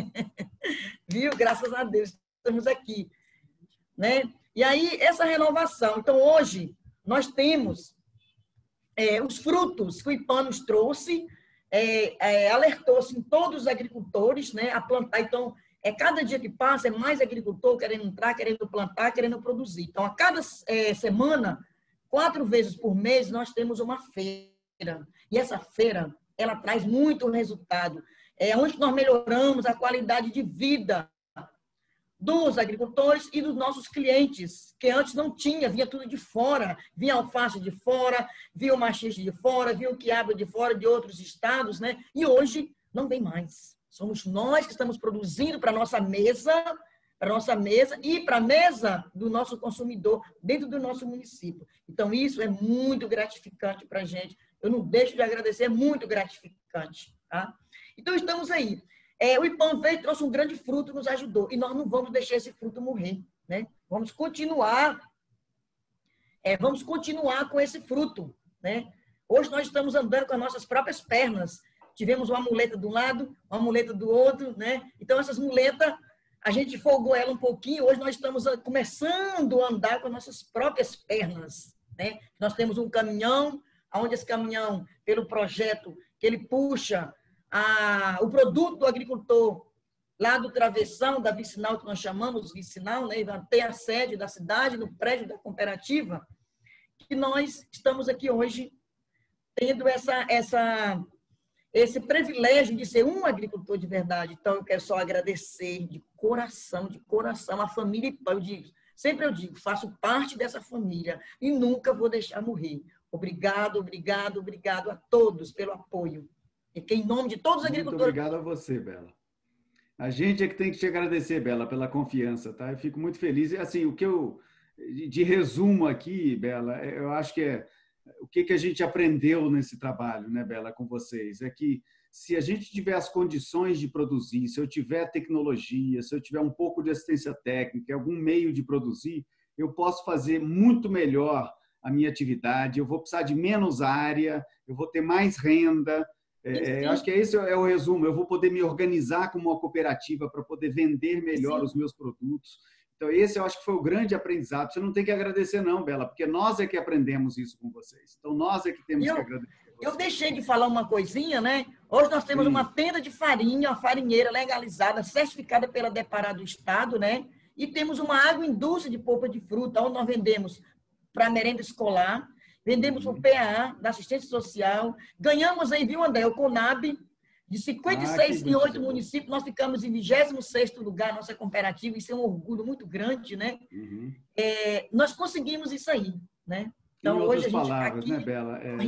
Viu? Graças a Deus, estamos aqui, né? E aí, essa renovação. Então, hoje, nós temos é, os frutos que o IPAM nos trouxe, é, é, alertou-se em todos os agricultores, né, a plantar. Então, é, cada dia que passa, é mais agricultor querendo entrar, querendo plantar, querendo produzir. Então, a cada é, semana, quatro vezes por mês, nós temos uma feira. E essa feira, ela traz muito resultado. É onde nós melhoramos a qualidade de vida dos agricultores e dos nossos clientes, que antes não tinha, vinha tudo de fora, vinha alface de fora, vinha o machixe de fora, vinha o quiabo de fora, de outros estados, né? E hoje não vem mais. Somos nós que estamos produzindo para a nossa mesa, para a nossa mesa e para a mesa do nosso consumidor dentro do nosso município. Então, isso é muito gratificante para a gente. Eu não deixo de agradecer, é muito gratificante, tá? Então, estamos aí. É, o IPAM veio, trouxe um grande fruto, nos ajudou. E nós não vamos deixar esse fruto morrer, né? Vamos continuar, é, vamos continuar com esse fruto, né? Hoje nós estamos andando com as nossas próprias pernas. Tivemos uma muleta de um lado, uma muleta do outro, né? Então, essas muletas, a gente folgou ela um pouquinho. Hoje nós estamos começando a andar com as nossas próprias pernas, né? Nós temos um caminhão, onde esse caminhão, pelo projeto que ele puxa, A, o produto do agricultor lá do travessão, da vicinal, que nós chamamos vicinal, né, até a sede da cidade, no prédio da cooperativa, que nós estamos aqui hoje tendo essa, essa, esse privilégio de ser um agricultor de verdade. Então, eu quero só agradecer de coração, de coração, a família IPAM. Eu digo, sempre eu digo, faço parte dessa família e nunca vou deixar morrer. Obrigado, obrigado, obrigado a todos pelo apoio. E que, em nome de todos os agricultores... Muito obrigado a você, Bela. A gente é que tem que te agradecer, Bela, pela confiança, tá? Eu fico muito feliz. E, assim, o que eu... De resumo aqui, Bela, eu acho que é... O que, que a gente aprendeu nesse trabalho, né, Bela, com vocês? É que se a gente tiver as condições de produzir, se eu tiver tecnologia, se eu tiver um pouco de assistência técnica, algum meio de produzir, eu posso fazer muito melhor a minha atividade, eu vou precisar de menos área, eu vou ter mais renda. É, acho que esse é o resumo. Eu vou poder me organizar como uma cooperativa para poder vender melhor Sim. os meus produtos. Então, esse eu acho que foi o grande aprendizado. Você não tem que agradecer, não, Bela, porque nós é que aprendemos isso com vocês. Então, nós é que temos eu, que agradecer. Eu deixei de falar uma coisinha, né? Hoje nós temos Sim. uma tenda de farinha, uma farinheira legalizada, certificada pela Depará do Estado, né? E temos uma agroindústria de polpa de fruta, onde nós vendemos para merenda escolar, vendemos para o P A A, da assistência social, ganhamos aí, viu, André, o CONAB, de cinquenta e seis ah, em oito municípios, nós ficamos em vigésimo sexto lugar, nossa cooperativa, isso é um orgulho muito grande, né? Uhum. É, nós conseguimos isso aí, né? Então, em hoje a gente palavras, tá aqui, né, Bela? É,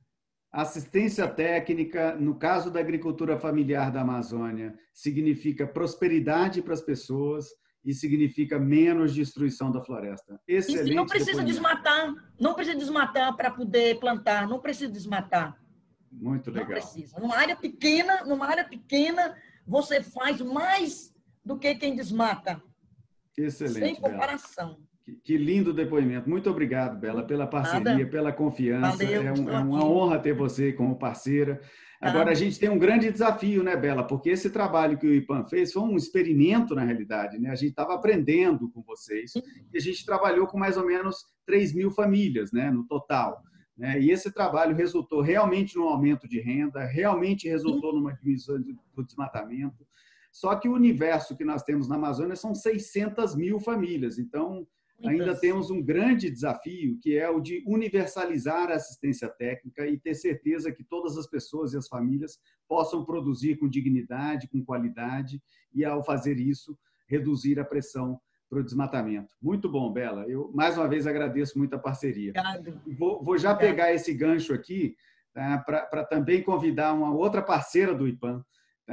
assistência técnica, no caso da agricultura familiar da Amazônia, significa prosperidade para as pessoas e significa menos destruição da floresta. Excelente. E não precisa desmatar, não precisa desmatar para poder plantar, não precisa desmatar. Muito legal. Não precisa. Numa área pequena, numa área pequena, você faz mais do que quem desmata. Excelente, sem comparação. Que, que lindo depoimento. Muito obrigado, Bela, pela parceria, Nada. pela confiança. Valeu, é, um, é uma honra ter você como parceira. Agora, a gente tem um grande desafio, né, Bela? Porque esse trabalho que o IPAM fez foi um experimento, na realidade, né? A gente estava aprendendo com vocês e a gente trabalhou com mais ou menos três mil famílias, né, no total. Né? E esse trabalho resultou realmente num aumento de renda, realmente resultou numa diminuição do desmatamento. Só que o universo que nós temos na Amazônia são seiscentas mil famílias. Então, ainda temos um grande desafio, que é o de universalizar a assistência técnica e ter certeza que todas as pessoas e as famílias possam produzir com dignidade, com qualidade, e, ao fazer isso, reduzir a pressão para o desmatamento. Muito bom, Bela. Eu, mais uma vez, agradeço muito a parceria. Obrigado. Vou, vou já Obrigado. pegar esse gancho aqui, tá, para também convidar uma outra parceira do IPAM.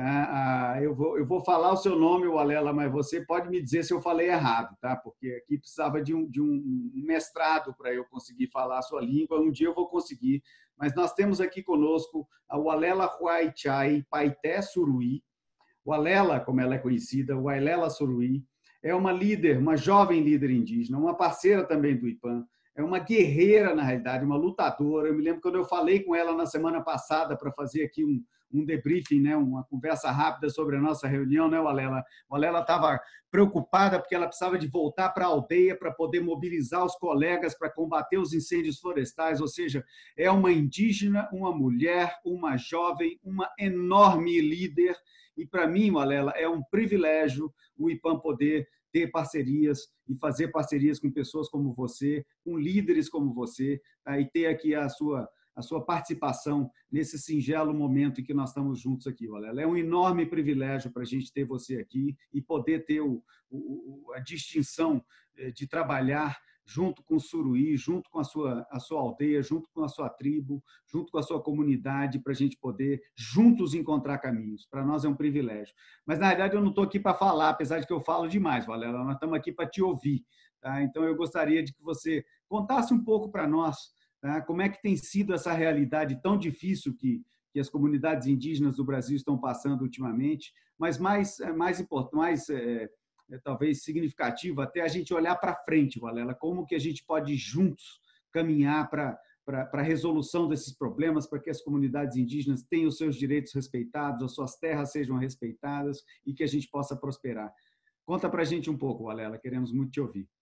Tá? Eu, vou, eu vou falar o seu nome, Walela, mas você pode me dizer se eu falei errado, tá? Porque aqui precisava de um, de um mestrado para eu conseguir falar a sua língua. Um dia eu vou conseguir. Mas nós temos aqui conosco a Walela Huaychai Paité Suruí. Walela, como ela é conhecida, Walela Suruí, é uma líder, uma jovem líder indígena, uma parceira também do IPAM, é uma guerreira, na realidade, uma lutadora. Eu me lembro quando eu falei com ela na semana passada para fazer aqui um, um debriefing, né, uma conversa rápida sobre a nossa reunião, né, Walela? Walela estava preocupada porque ela precisava de voltar para a aldeia para poder mobilizar os colegas para combater os incêndios florestais, ou seja, é uma indígena, uma mulher, uma jovem, uma enorme líder. E, para mim, Walela, é um privilégio o IPAM poder ter parcerias e fazer parcerias com pessoas como você, com líderes como você, tá? E ter aqui a sua, a sua participação nesse singelo momento em que nós estamos juntos aqui, Walela. É um enorme privilégio para a gente ter você aqui e poder ter o, o, a distinção de trabalhar junto com o Suruí, junto com a sua, a sua aldeia, junto com a sua tribo, junto com a sua comunidade, para a gente poder juntos encontrar caminhos. Para nós é um privilégio. Mas, na verdade, eu não estou aqui para falar, apesar de que eu falo demais, Walela. Nós estamos aqui para te ouvir. Tá? Então, eu gostaria de que você contasse um pouco para nós, tá? Como é que tem sido essa realidade tão difícil que, que as comunidades indígenas do Brasil estão passando ultimamente, mas mais, mais importante, mais... É, É, talvez significativo, até a gente olhar para frente, Walela, como que a gente pode juntos caminhar para a resolução desses problemas, para que as comunidades indígenas tenham os seus direitos respeitados, as suas terras sejam respeitadas e que a gente possa prosperar. Conta para a gente um pouco, Walela, queremos muito te ouvir.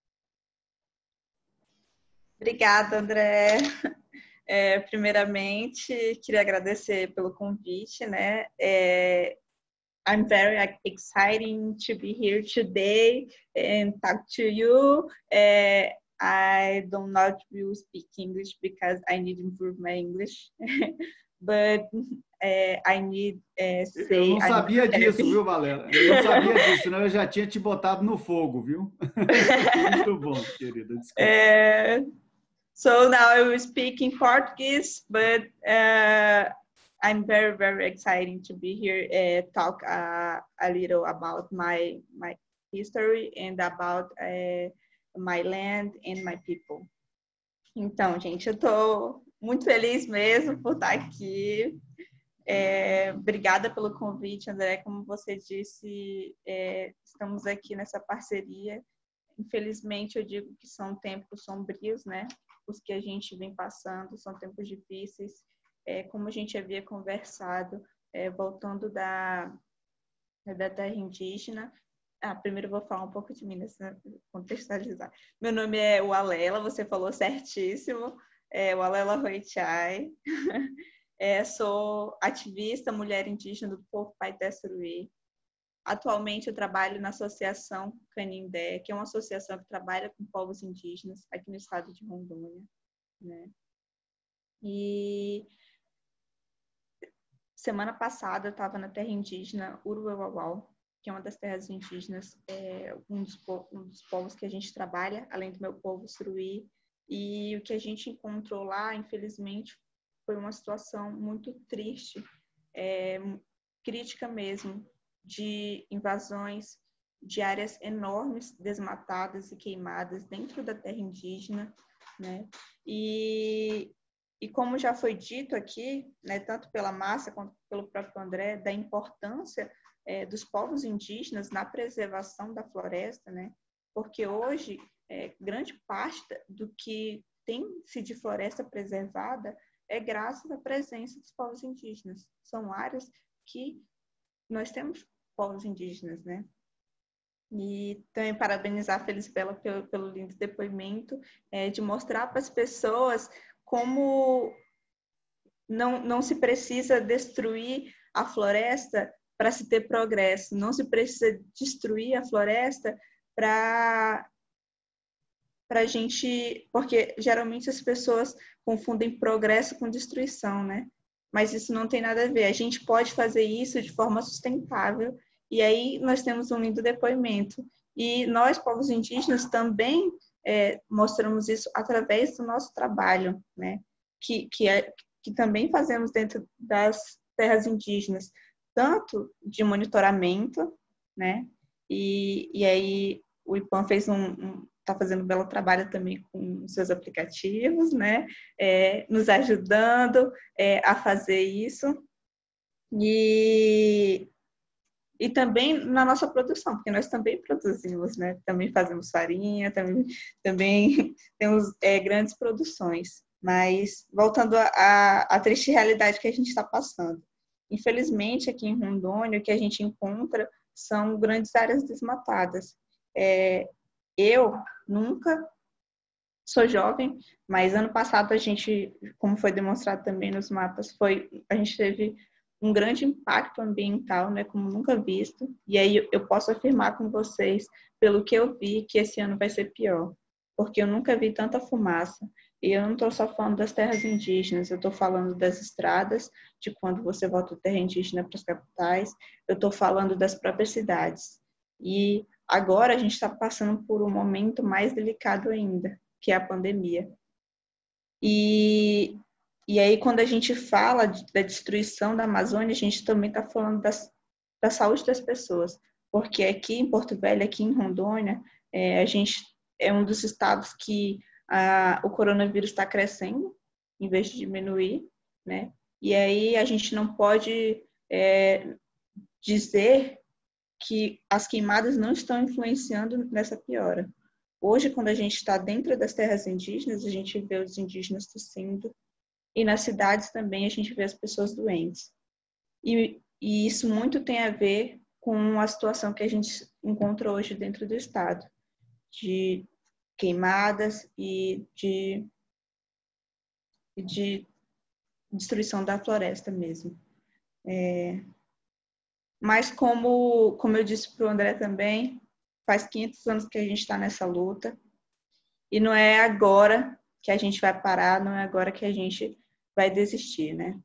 Obrigada, André. É, primeiramente, queria agradecer pelo convite, né? É, I'm very excited to be here today and talk to you. Uh, I do not will speak English because I need to improve my English, but uh, I need uh, say. Eu não sabia disso, viu, Valéria? Eu não sabia disso, senão eu já tinha te botado no fogo, viu? Muito bom, querida. Uh, so now I will speak in Portuguese, but uh, I'm very very excited to be here. Uh, talk uh, a little about my my history and about uh, my land and my people. Então, gente, eu tô muito feliz mesmo por estar aqui. É, obrigada pelo convite, André. Como você disse, é, estamos aqui nessa parceria. Infelizmente, eu digo que são tempos sombrios, né? Os que a gente vem passando, são tempos difíceis. É, como a gente havia conversado, é, voltando da, da terra indígena. Ah, primeiro eu vou falar um pouco de mim, né, contextualizar. Meu nome é Walela, você falou certíssimo. É Walela Roichai. É, sou ativista, mulher indígena do povo Paitê-Suruí. Atualmente eu trabalho na Associação Canindé, que é uma associação que trabalha com povos indígenas aqui no estado de Rondônia, né? E semana passada eu estava na terra indígena Uruauau, que é uma das terras indígenas, é, um, dos um dos povos que a gente trabalha, além do meu povo Suruí. E o que a gente encontrou lá, infelizmente, foi uma situação muito triste, é, crítica mesmo, de invasões de áreas enormes, desmatadas e queimadas dentro da terra indígena, né? E, e como já foi dito aqui, né, tanto pela Márcia quanto pelo próprio André, da importância é, dos povos indígenas na preservação da floresta, né? Porque hoje, é, grande parte do que tem-se de floresta preservada é graças à presença dos povos indígenas. São áreas que nós temos povos indígenas, né? E também parabenizar a Felisbela pelo, pelo lindo depoimento, é, de mostrar para as pessoas como não, não se precisa destruir a floresta para se ter progresso, não se precisa destruir a floresta para para a gente, porque geralmente as pessoas confundem progresso com destruição, né? Mas isso não tem nada a ver. A gente pode fazer isso de forma sustentável. E aí nós temos um lindo depoimento. E nós, povos indígenas, também é, mostramos isso através do nosso trabalho, né? Que, que, é, que também fazemos dentro das terras indígenas, tanto de monitoramento, né? E, e aí o IPAM fez um, um está fazendo um belo trabalho também com seus aplicativos, né? É, nos ajudando é, a fazer isso. E, e também na nossa produção, porque nós também produzimos, né? Também fazemos farinha, também, também temos é, grandes produções. Mas, voltando à triste realidade que a gente está passando. Infelizmente, aqui em Rondônia, o que a gente encontra são grandes áreas desmatadas. É, eu nunca sou jovem, mas ano passado a gente, como foi demonstrado também nos mapas, foi, a gente teve um grande impacto ambiental, né, como nunca visto. E aí eu posso afirmar com vocês, pelo que eu vi, que esse ano vai ser pior, porque eu nunca vi tanta fumaça. E eu não estou só falando das terras indígenas, eu estou falando das estradas, de quando você volta da terra indígena para as capitais, eu estou falando das próprias cidades. E agora a gente está passando por um momento mais delicado ainda, que é a pandemia. E, e aí, quando a gente fala de, da destruição da Amazônia, a gente também está falando das, da saúde das pessoas. Porque aqui em Porto Velho, aqui em Rondônia, é, a gente é um dos estados que a, o coronavírus está crescendo, em vez de diminuir, né? E aí a gente não pode é, dizer que as queimadas não estão influenciando nessa piora. Hoje, quando a gente está dentro das terras indígenas, a gente vê os indígenas tossindo, e nas cidades também a gente vê as pessoas doentes. E, e isso muito tem a ver com a situação que a gente encontra hoje dentro do estado, de queimadas e de, de destruição da floresta mesmo. É, mas como, como eu disse para o André também, faz quinhentos anos que a gente está nessa luta, E não é agora que a gente vai parar, não é agora que a gente vai desistir, né?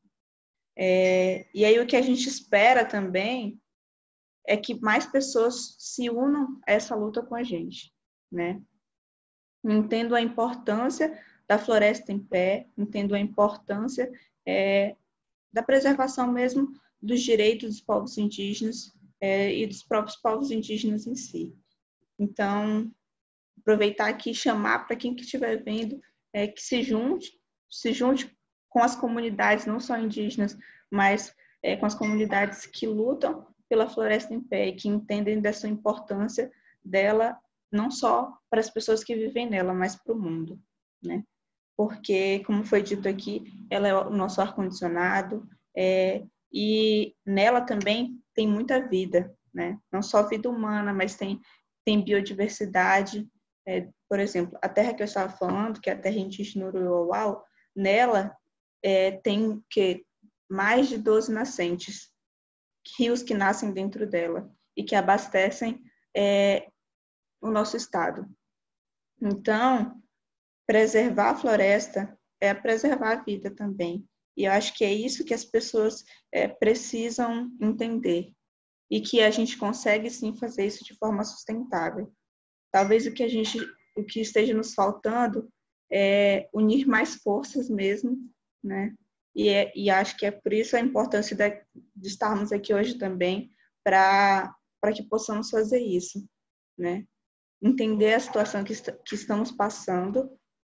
É, e aí o que a gente espera também é que mais pessoas se unam a essa luta com a gente, né? Entendo a importância da floresta em pé, entendo a importância é, da preservação mesmo dos direitos dos povos indígenas é, e dos próprios povos indígenas em si. Então, aproveitar aqui e chamar para quem que estiver vendo é, que se junte, se junte com as comunidades, não só indígenas, mas é, com as comunidades que lutam pela floresta em pé e que entendem dessa importância dela, não só para as pessoas que vivem nela, mas para o mundo, né? Porque, como foi dito aqui, ela é o nosso ar-condicionado é, e nela também tem muita vida, né? Não só vida humana, mas tem, tem biodiversidade. É, por exemplo, a terra que eu estava falando, que é a terra indígena Uruauau, nela é, tem que, mais de doze nascentes, rios que nascem dentro dela e que abastecem é, o nosso estado. Então, preservar a floresta é preservar a vida também. E eu acho que é isso que as pessoas é, precisam entender e que a gente consegue sim fazer isso de forma sustentável. Talvez o que a gente, o que esteja nos faltando é unir mais forças mesmo, né? E, é, e acho que é por isso a importância de, de estarmos aqui hoje também para para que possamos fazer isso, né? Entender a situação que, est que estamos passando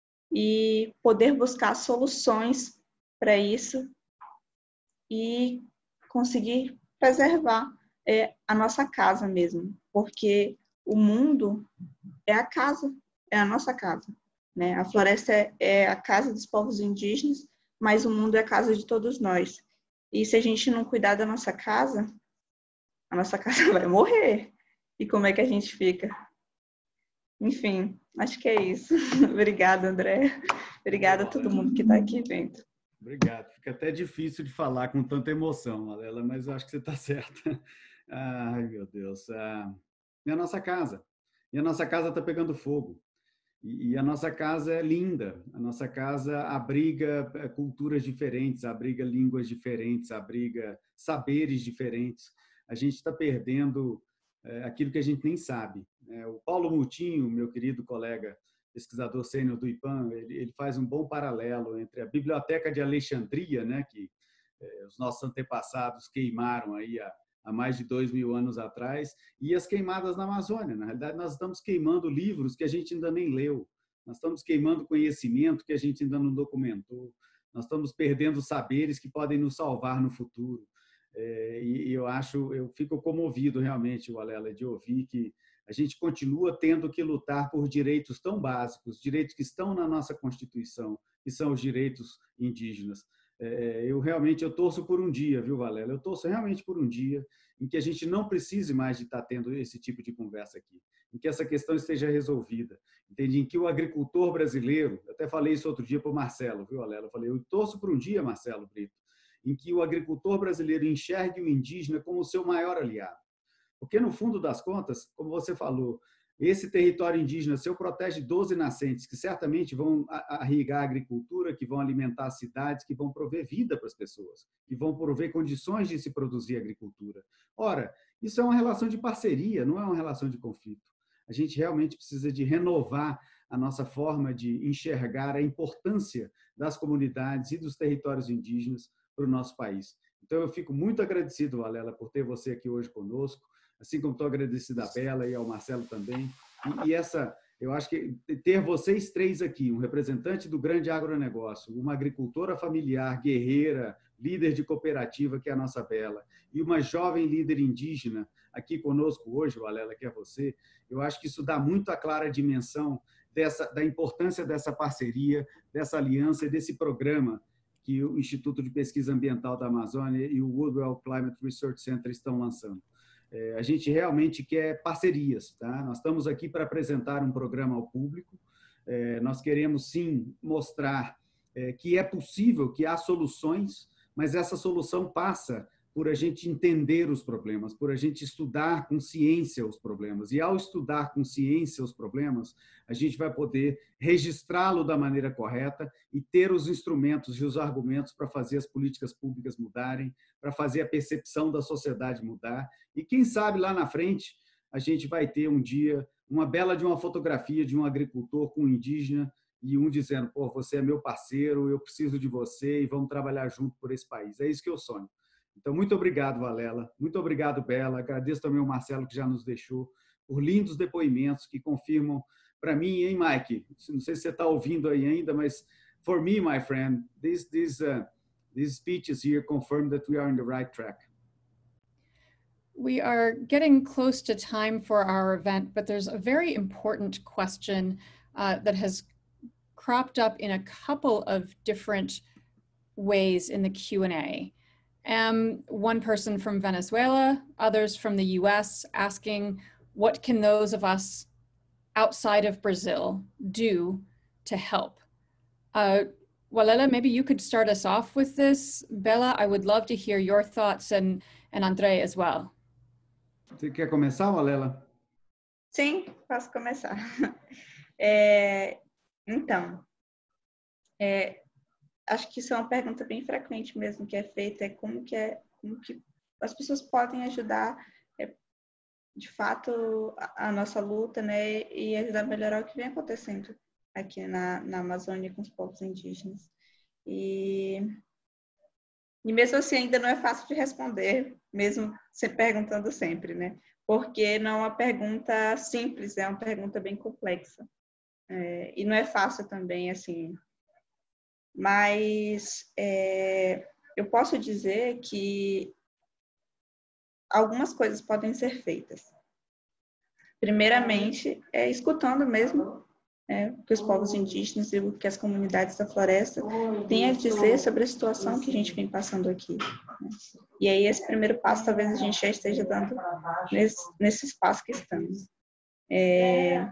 e poder buscar soluções para isso e conseguir preservar é, a nossa casa mesmo, porque o mundo é a casa, é a nossa casa, né? A floresta é, é a casa dos povos indígenas, mas o mundo é a casa de todos nós. E se a gente não cuidar da nossa casa, a nossa casa vai morrer. E como é que a gente fica? Enfim, acho que é isso. Obrigada, André. Obrigada a todo mundo que está aqui vendo. Obrigado. Fica até difícil de falar com tanta emoção, Malela, mas eu acho que você está certa. Ai, meu Deus. Ah, é a nossa casa. E a nossa casa está pegando fogo. E a nossa casa é linda. A nossa casa abriga culturas diferentes, abriga línguas diferentes, abriga saberes diferentes. A gente está perdendo é, aquilo que a gente nem sabe. É, o Paulo Moutinho, meu querido colega pesquisador sênior do IPAM, ele, ele faz um bom paralelo entre a Biblioteca de Alexandria, né, que é, os nossos antepassados queimaram aí há, há mais de dois mil anos atrás, e as queimadas na Amazônia. Na realidade, nós estamos queimando livros que a gente ainda nem leu, nós estamos queimando conhecimento que a gente ainda não documentou, nós estamos perdendo saberes que podem nos salvar no futuro. É, e eu acho, eu fico comovido realmente, Walela, de ouvir que a gente continua tendo que lutar por direitos tão básicos, direitos que estão na nossa Constituição, que são os direitos indígenas. É, eu realmente eu torço por um dia, viu, Walela? Eu torço realmente por um dia em que a gente não precise mais de estar tendo esse tipo de conversa aqui, em que essa questão esteja resolvida, entende? Em que o agricultor brasileiro, eu até falei isso outro dia para o Marcelo, viu, Walela? Eu falei, eu torço por um dia, Marcelo Brito, em que o agricultor brasileiro enxergue o indígena como o seu maior aliado. Porque, no fundo das contas, como você falou, esse território indígena, se eu protege doze nascentes que certamente vão irrigar a agricultura, que vão alimentar as cidades, que vão prover vida para as pessoas, que vão prover condições de se produzir agricultura. Ora, isso é uma relação de parceria, não é uma relação de conflito. A gente realmente precisa de renovar a nossa forma de enxergar a importância das comunidades e dos territórios indígenas para o nosso país. Então, eu fico muito agradecido, Walela, por ter você aqui hoje conosco, assim como estou agradecido à Bela e ao Marcelo também. E, e essa, eu acho que ter vocês três aqui, um representante do grande agronegócio, uma agricultora familiar, guerreira, líder de cooperativa, que é a nossa Bela, e uma jovem líder indígena aqui conosco hoje, Walela, que é você, eu acho que isso dá muito a clara dimensão dessa, da importância dessa parceria, dessa aliança e desse programa que o Instituto de Pesquisa Ambiental da Amazônia e o Woodwell Climate Research Center estão lançando. É, a gente realmente quer parcerias, tá? Nós estamos aqui para apresentar um programa ao público, é, nós queremos sim mostrar é, que é possível, que há soluções, mas essa solução passa por a gente entender os problemas, por a gente estudar com ciência os problemas. E ao estudar com ciência os problemas, a gente vai poder registrá-lo da maneira correta e ter os instrumentos e os argumentos para fazer as políticas públicas mudarem, para fazer a percepção da sociedade mudar. E quem sabe lá na frente a gente vai ter um dia uma bela de uma fotografia de um agricultor com um indígena e um dizendo, pô, você é meu parceiro, eu preciso de você e vamos trabalhar junto por esse país. É isso que eu sonho. Então, muito obrigado, Valela. Muito obrigado, Bela. Agradeço também ao Marcelo, que já nos deixou, por lindos depoimentos que confirmam para mim, hein, Mike? Não sei se você está ouvindo aí ainda, mas for me, my friend, these, these, uh, these speeches here confirm that we are on the right track. We are getting close to time for our event, but there's a very important question uh, that has cropped up in a couple of different ways in the Q and A. Um, one person from Venezuela, others from the U S asking, what can those of us outside of Brazil do to help? Uh, Walela, maybe you could start us off with this. Bella, I would love to hear your thoughts, and, and Andre as well. Você quer começar, Walela? Sim, posso começar. É, então, é, acho que isso é uma pergunta bem frequente mesmo que é feita, é como que, é, como que as pessoas podem ajudar, é, de fato, a, a nossa luta, né, e ajudar a melhorar o que vem acontecendo aqui na, na Amazônia com os povos indígenas. E, e mesmo assim ainda não é fácil de responder, mesmo se perguntando sempre, né, porque não é uma pergunta simples, é uma pergunta bem complexa. É, e não é fácil também, assim. Mas é, eu posso dizer que algumas coisas podem ser feitas. Primeiramente, é escutando mesmo é, o que os povos indígenas e o que as comunidades da floresta têm a dizer sobre a situação que a gente vem passando aqui. Né? E aí, esse primeiro passo, talvez a gente já esteja dando nesse, nesse espaço que estamos. É,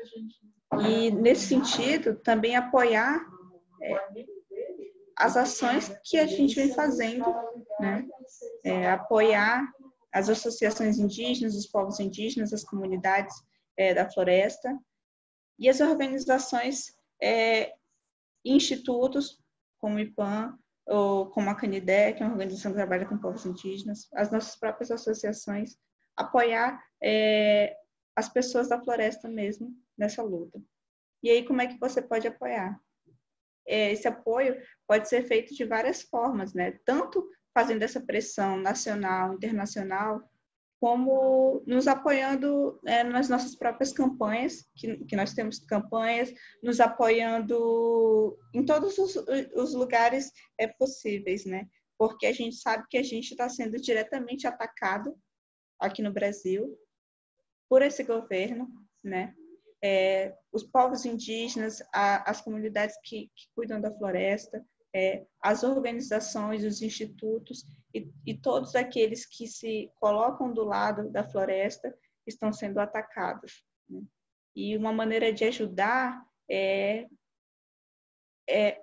e, nesse sentido, também apoiar é, as ações que a gente vem fazendo, né? É, apoiar as associações indígenas, os povos indígenas, as comunidades é, da floresta e as organizações, é, institutos como o I P A M, ou como a Canidé, que é uma organização que trabalha com povos indígenas, as nossas próprias associações, apoiar é, as pessoas da floresta mesmo nessa luta. E aí, como é que você pode apoiar? Esse apoio pode ser feito de várias formas, né? Tanto fazendo essa pressão nacional, internacional, como nos apoiando é, nas nossas próprias campanhas, que, que nós temos campanhas, nos apoiando em todos os, os lugares é, possíveis, né? Porque a gente sabe que a gente está sendo diretamente atacado aqui no Brasil por esse governo, né? É, os povos indígenas, a, as comunidades que, que cuidam da floresta, é, as organizações, os institutos e, e todos aqueles que se colocam do lado da floresta estão sendo atacados. Né? E uma maneira de ajudar é, é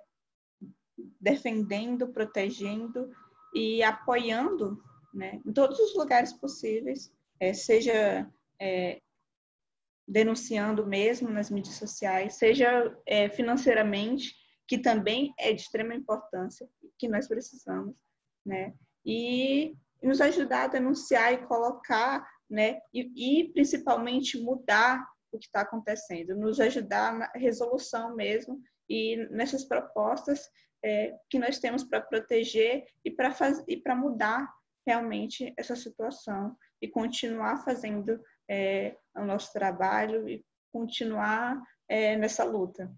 defendendo, protegendo e apoiando, né, em todos os lugares possíveis, é, seja é, denunciando mesmo nas mídias sociais, seja é, financeiramente, que também é de extrema importância, que nós precisamos, né? E nos ajudar a denunciar e colocar, né? E, e principalmente mudar o que está acontecendo, nos ajudar na resolução mesmo e nessas propostas é, que nós temos para proteger e para fazer e para mudar realmente essa situação e continuar fazendo é, o nosso trabalho e continuar é, nessa luta.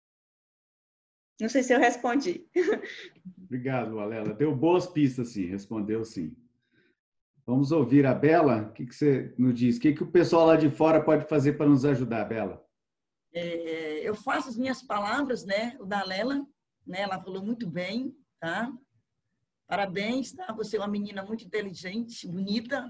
Não sei se eu respondi. Obrigado, Walela. Deu boas pistas, sim. Respondeu, sim. Vamos ouvir a Bela. O que, que você nos diz? O que, que o pessoal lá de fora pode fazer para nos ajudar, Bela? É, eu faço as minhas palavras, né? O da Lela, né? Ela falou muito bem, tá? Parabéns, tá? Você é uma menina muito inteligente, bonita.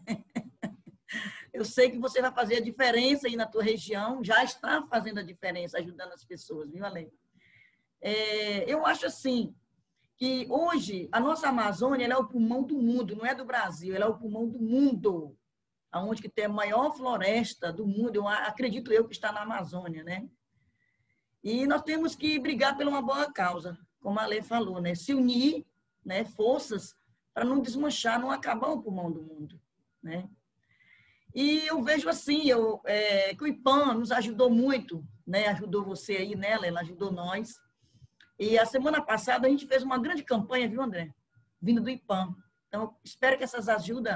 Eu sei que você vai fazer a diferença aí na tua região, já está fazendo a diferença, ajudando as pessoas, viu, Ale? É, eu acho assim, que hoje a nossa Amazônia ela é o pulmão do mundo, não é do Brasil, ela é o pulmão do mundo, aonde que tem a maior floresta do mundo, eu acredito eu que está na Amazônia, né? E nós temos que brigar por uma boa causa, como a Lê falou, né? Se unir, né? Forças para não desmanchar, não acabar o pulmão do mundo, né? E eu vejo assim, eu, é, que o IPAM nos ajudou muito, né? Ajudou você aí nela, ela ajudou nós. E a semana passada a gente fez uma grande campanha, viu, André? Vindo do IPAM. Então, espero que essas ajudas,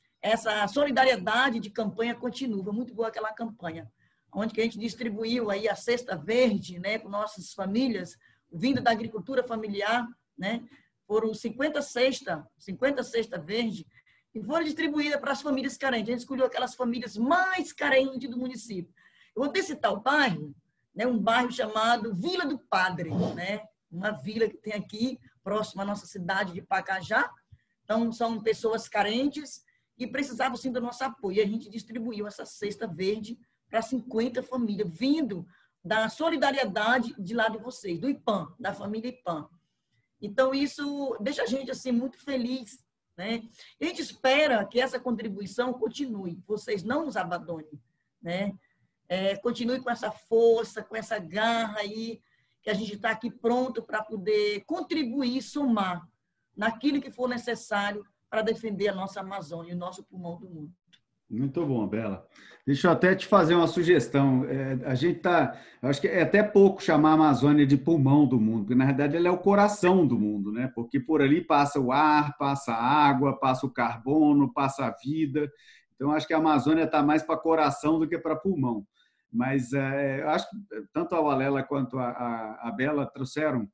essa solidariedade de campanha continue. Foi muito boa aquela campanha, onde que a gente distribuiu aí a cesta verde, né, para nossas famílias, vindo da agricultura familiar, né? Foram cinquenta cestas, cinquenta cestas verdes, e foram distribuídas para as famílias carentes. A gente escolheu aquelas famílias mais carentes do município. Eu vou até citar o bairro, né, um bairro chamado Vila do Padre, né? Uma vila que tem aqui, próxima à nossa cidade de Pacajá. Então, são pessoas carentes e precisavam, sim, do nosso apoio. E a gente distribuiu essa cesta verde para cinquenta famílias, vindo da solidariedade de lá de vocês, do IPAM, da família IPAM. Então, isso deixa a gente assim, muito feliz, né? E a gente espera que essa contribuição continue, vocês não nos abandonem, né? É, continue com essa força, com essa garra aí, que a gente está aqui pronto para poder contribuir, somar naquilo que for necessário para defender a nossa Amazônia, o nosso pulmão do mundo. Muito bom, Bela. Deixa eu até te fazer uma sugestão. É, a gente tá, acho que é até pouco chamar a Amazônia de pulmão do mundo, porque na verdade ela é o coração do mundo, né? Porque por ali passa o ar, passa a água, passa o carbono, passa a vida. Então acho que a Amazônia está mais para coração do que para pulmão. Mas é, eu acho que tanto a Walela quanto a, a, a Bela trouxeram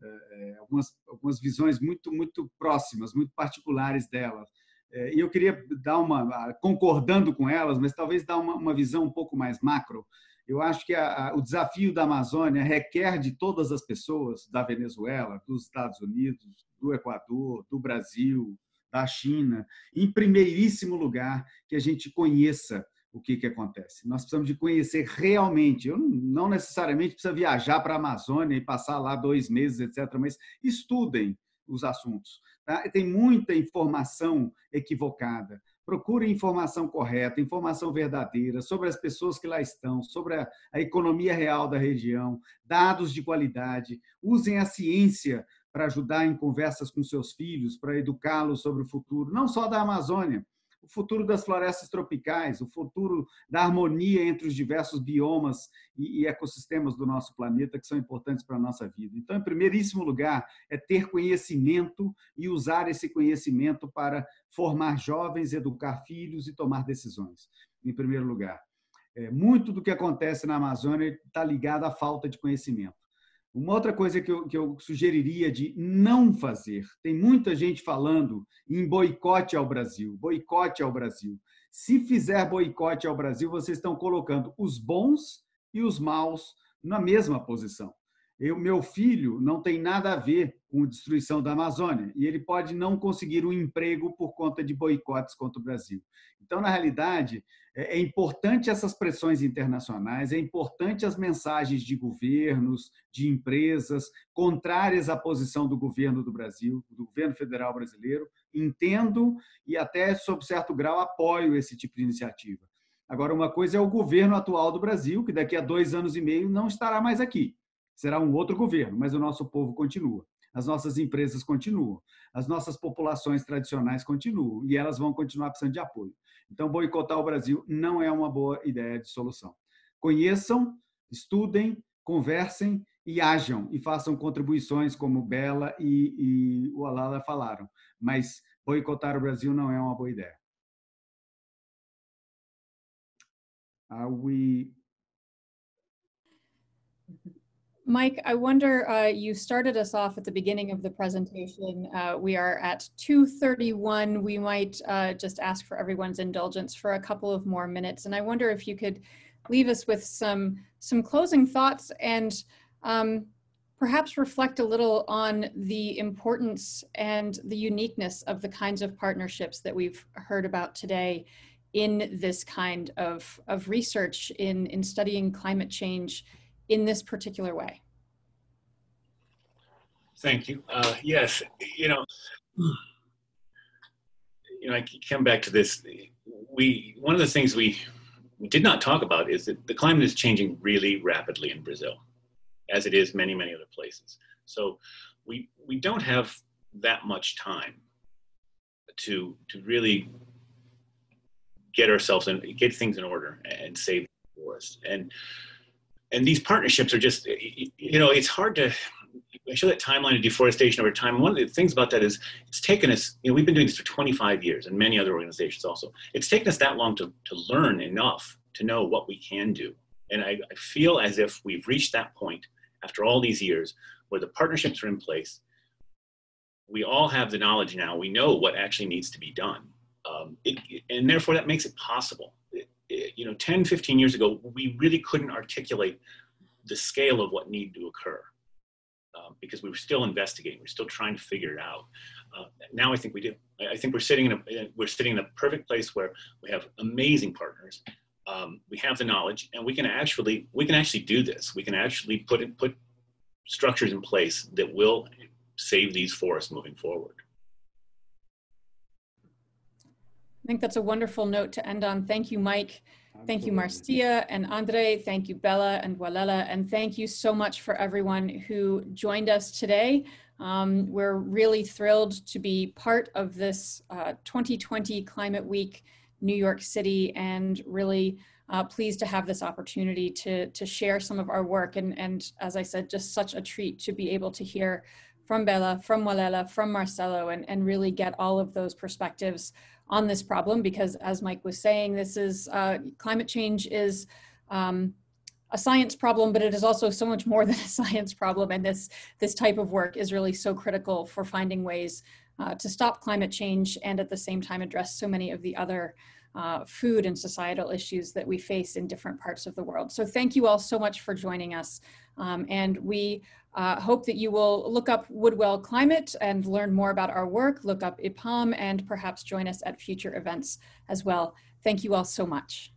é, algumas, algumas visões muito, muito próximas, muito particulares dela. E eu queria dar uma, concordando com elas, mas talvez dar uma, uma visão um pouco mais macro. Eu acho que a, a, o desafio da Amazônia requer de todas as pessoas, da Venezuela, dos Estados Unidos, do Equador, do Brasil, da China, em primeiríssimo lugar, que a gente conheça o que, que acontece. Nós precisamos de conhecer realmente. Eu não, não necessariamente precisa viajar para a Amazônia e passar lá dois meses, etcétera, mas estudem os assuntos. Tá? Tem muita informação equivocada. Procurem informação correta, informação verdadeira sobre as pessoas que lá estão, sobre a, a economia real da região, dados de qualidade. Usem a ciência para ajudar em conversas com seus filhos, para educá-los sobre o futuro, não só da Amazônia, o futuro das florestas tropicais, o futuro da harmonia entre os diversos biomas e ecossistemas do nosso planeta, que são importantes para a nossa vida. Então, em primeiríssimo lugar, é ter conhecimento e usar esse conhecimento para formar jovens, educar filhos e tomar decisões, em primeiro lugar. É, muito do que acontece na Amazônia está ligado à falta de conhecimento. Uma outra coisa que eu, que eu sugeriria de não fazer, tem muita gente falando em boicote ao Brasil, boicote ao Brasil. Se fizer boicote ao Brasil, vocês estão colocando os bons e os maus na mesma posição. Eu, meu filho não tem nada a ver com a destruição da Amazônia e ele pode não conseguir um emprego por conta de boicotes contra o Brasil. Então, na realidade, é importante essas pressões internacionais, é importante as mensagens de governos, de empresas, contrárias à posição do governo do Brasil, do governo federal brasileiro. Entendo e até, sob certo grau, apoio esse tipo de iniciativa. Agora, uma coisa é o governo atual do Brasil, que daqui a dois anos e meio não estará mais aqui. Será um outro governo, mas o nosso povo continua. As nossas empresas continuam. As nossas populações tradicionais continuam. E elas vão continuar precisando de apoio. Então, boicotar o Brasil não é uma boa ideia de solução. Conheçam, estudem, conversem e ajam. E façam contribuições como Bela e, e o Alala falaram. Mas boicotar o Brasil não é uma boa ideia. Are we... Mike, I wonder, uh, you started us off at the beginning of the presentation. Uh, we are at two thirty-one. We might uh, just ask for everyone's indulgence for a couple of more minutes. And I wonder if you could leave us with some, some closing thoughts and um, perhaps reflect a little on the importance and the uniqueness of the kinds of partnerships that we've heard about today in this kind of, of research in, in studying climate change in this particular way. Thank you. Uh, yes, you know, you know, I come back to this. We one of the things we, we did not talk about is that the climate is changing really rapidly in Brazil, as it is many, many other places. So we we don't have that much time to to really get ourselves and get things in order and save the forest. And and these partnerships are just, you know, it's hard to I show that timeline of deforestation over time. One of the things about that is it's taken us, you know, we've been doing this for twenty-five years and many other organizations also. It's taken us that long to, to learn enough to know what we can do. And I, I feel as if we've reached that point after all these years where the partnerships are in place. We all have the knowledge now. We know what actually needs to be done. Um, it, and therefore that makes it possible. It, it, you know, ten, fifteen years ago, we really couldn't articulate the scale of what needed to occur. Um, because we were still investigating, we're still trying to figure it out. Uh, now I think we do. I think we're sitting in a we're sitting in a perfect place where we have amazing partners. Um, we have the knowledge, and we can actually we can actually do this. We can actually put in, put structures in place that will save these forests moving forward. I think that's a wonderful note to end on. Thank you, Mike. Thank you, Marcia and Andre. Thank you, Bella and Walela. And thank you so much for everyone who joined us today. Um, we're really thrilled to be part of this uh, twenty twenty Climate Week, New York City, and really uh, pleased to have this opportunity to, to share some of our work. And, and as I said, just such a treat to be able to hear from Bella, from Walela, from Marcelo, and, and really get all of those perspectives on this problem, because as Mike was saying, this is uh, climate change is um, a science problem, but it is also so much more than a science problem. And this, this type of work is really so critical for finding ways uh, to stop climate change and at the same time address so many of the other uh, food and societal issues that we face in different parts of the world. So thank you all so much for joining us. Um, and we Uh, hope that you will look up Woodwell Climate and learn more about our work, look up I P A M, and perhaps join us at future events as well. Thank you all so much.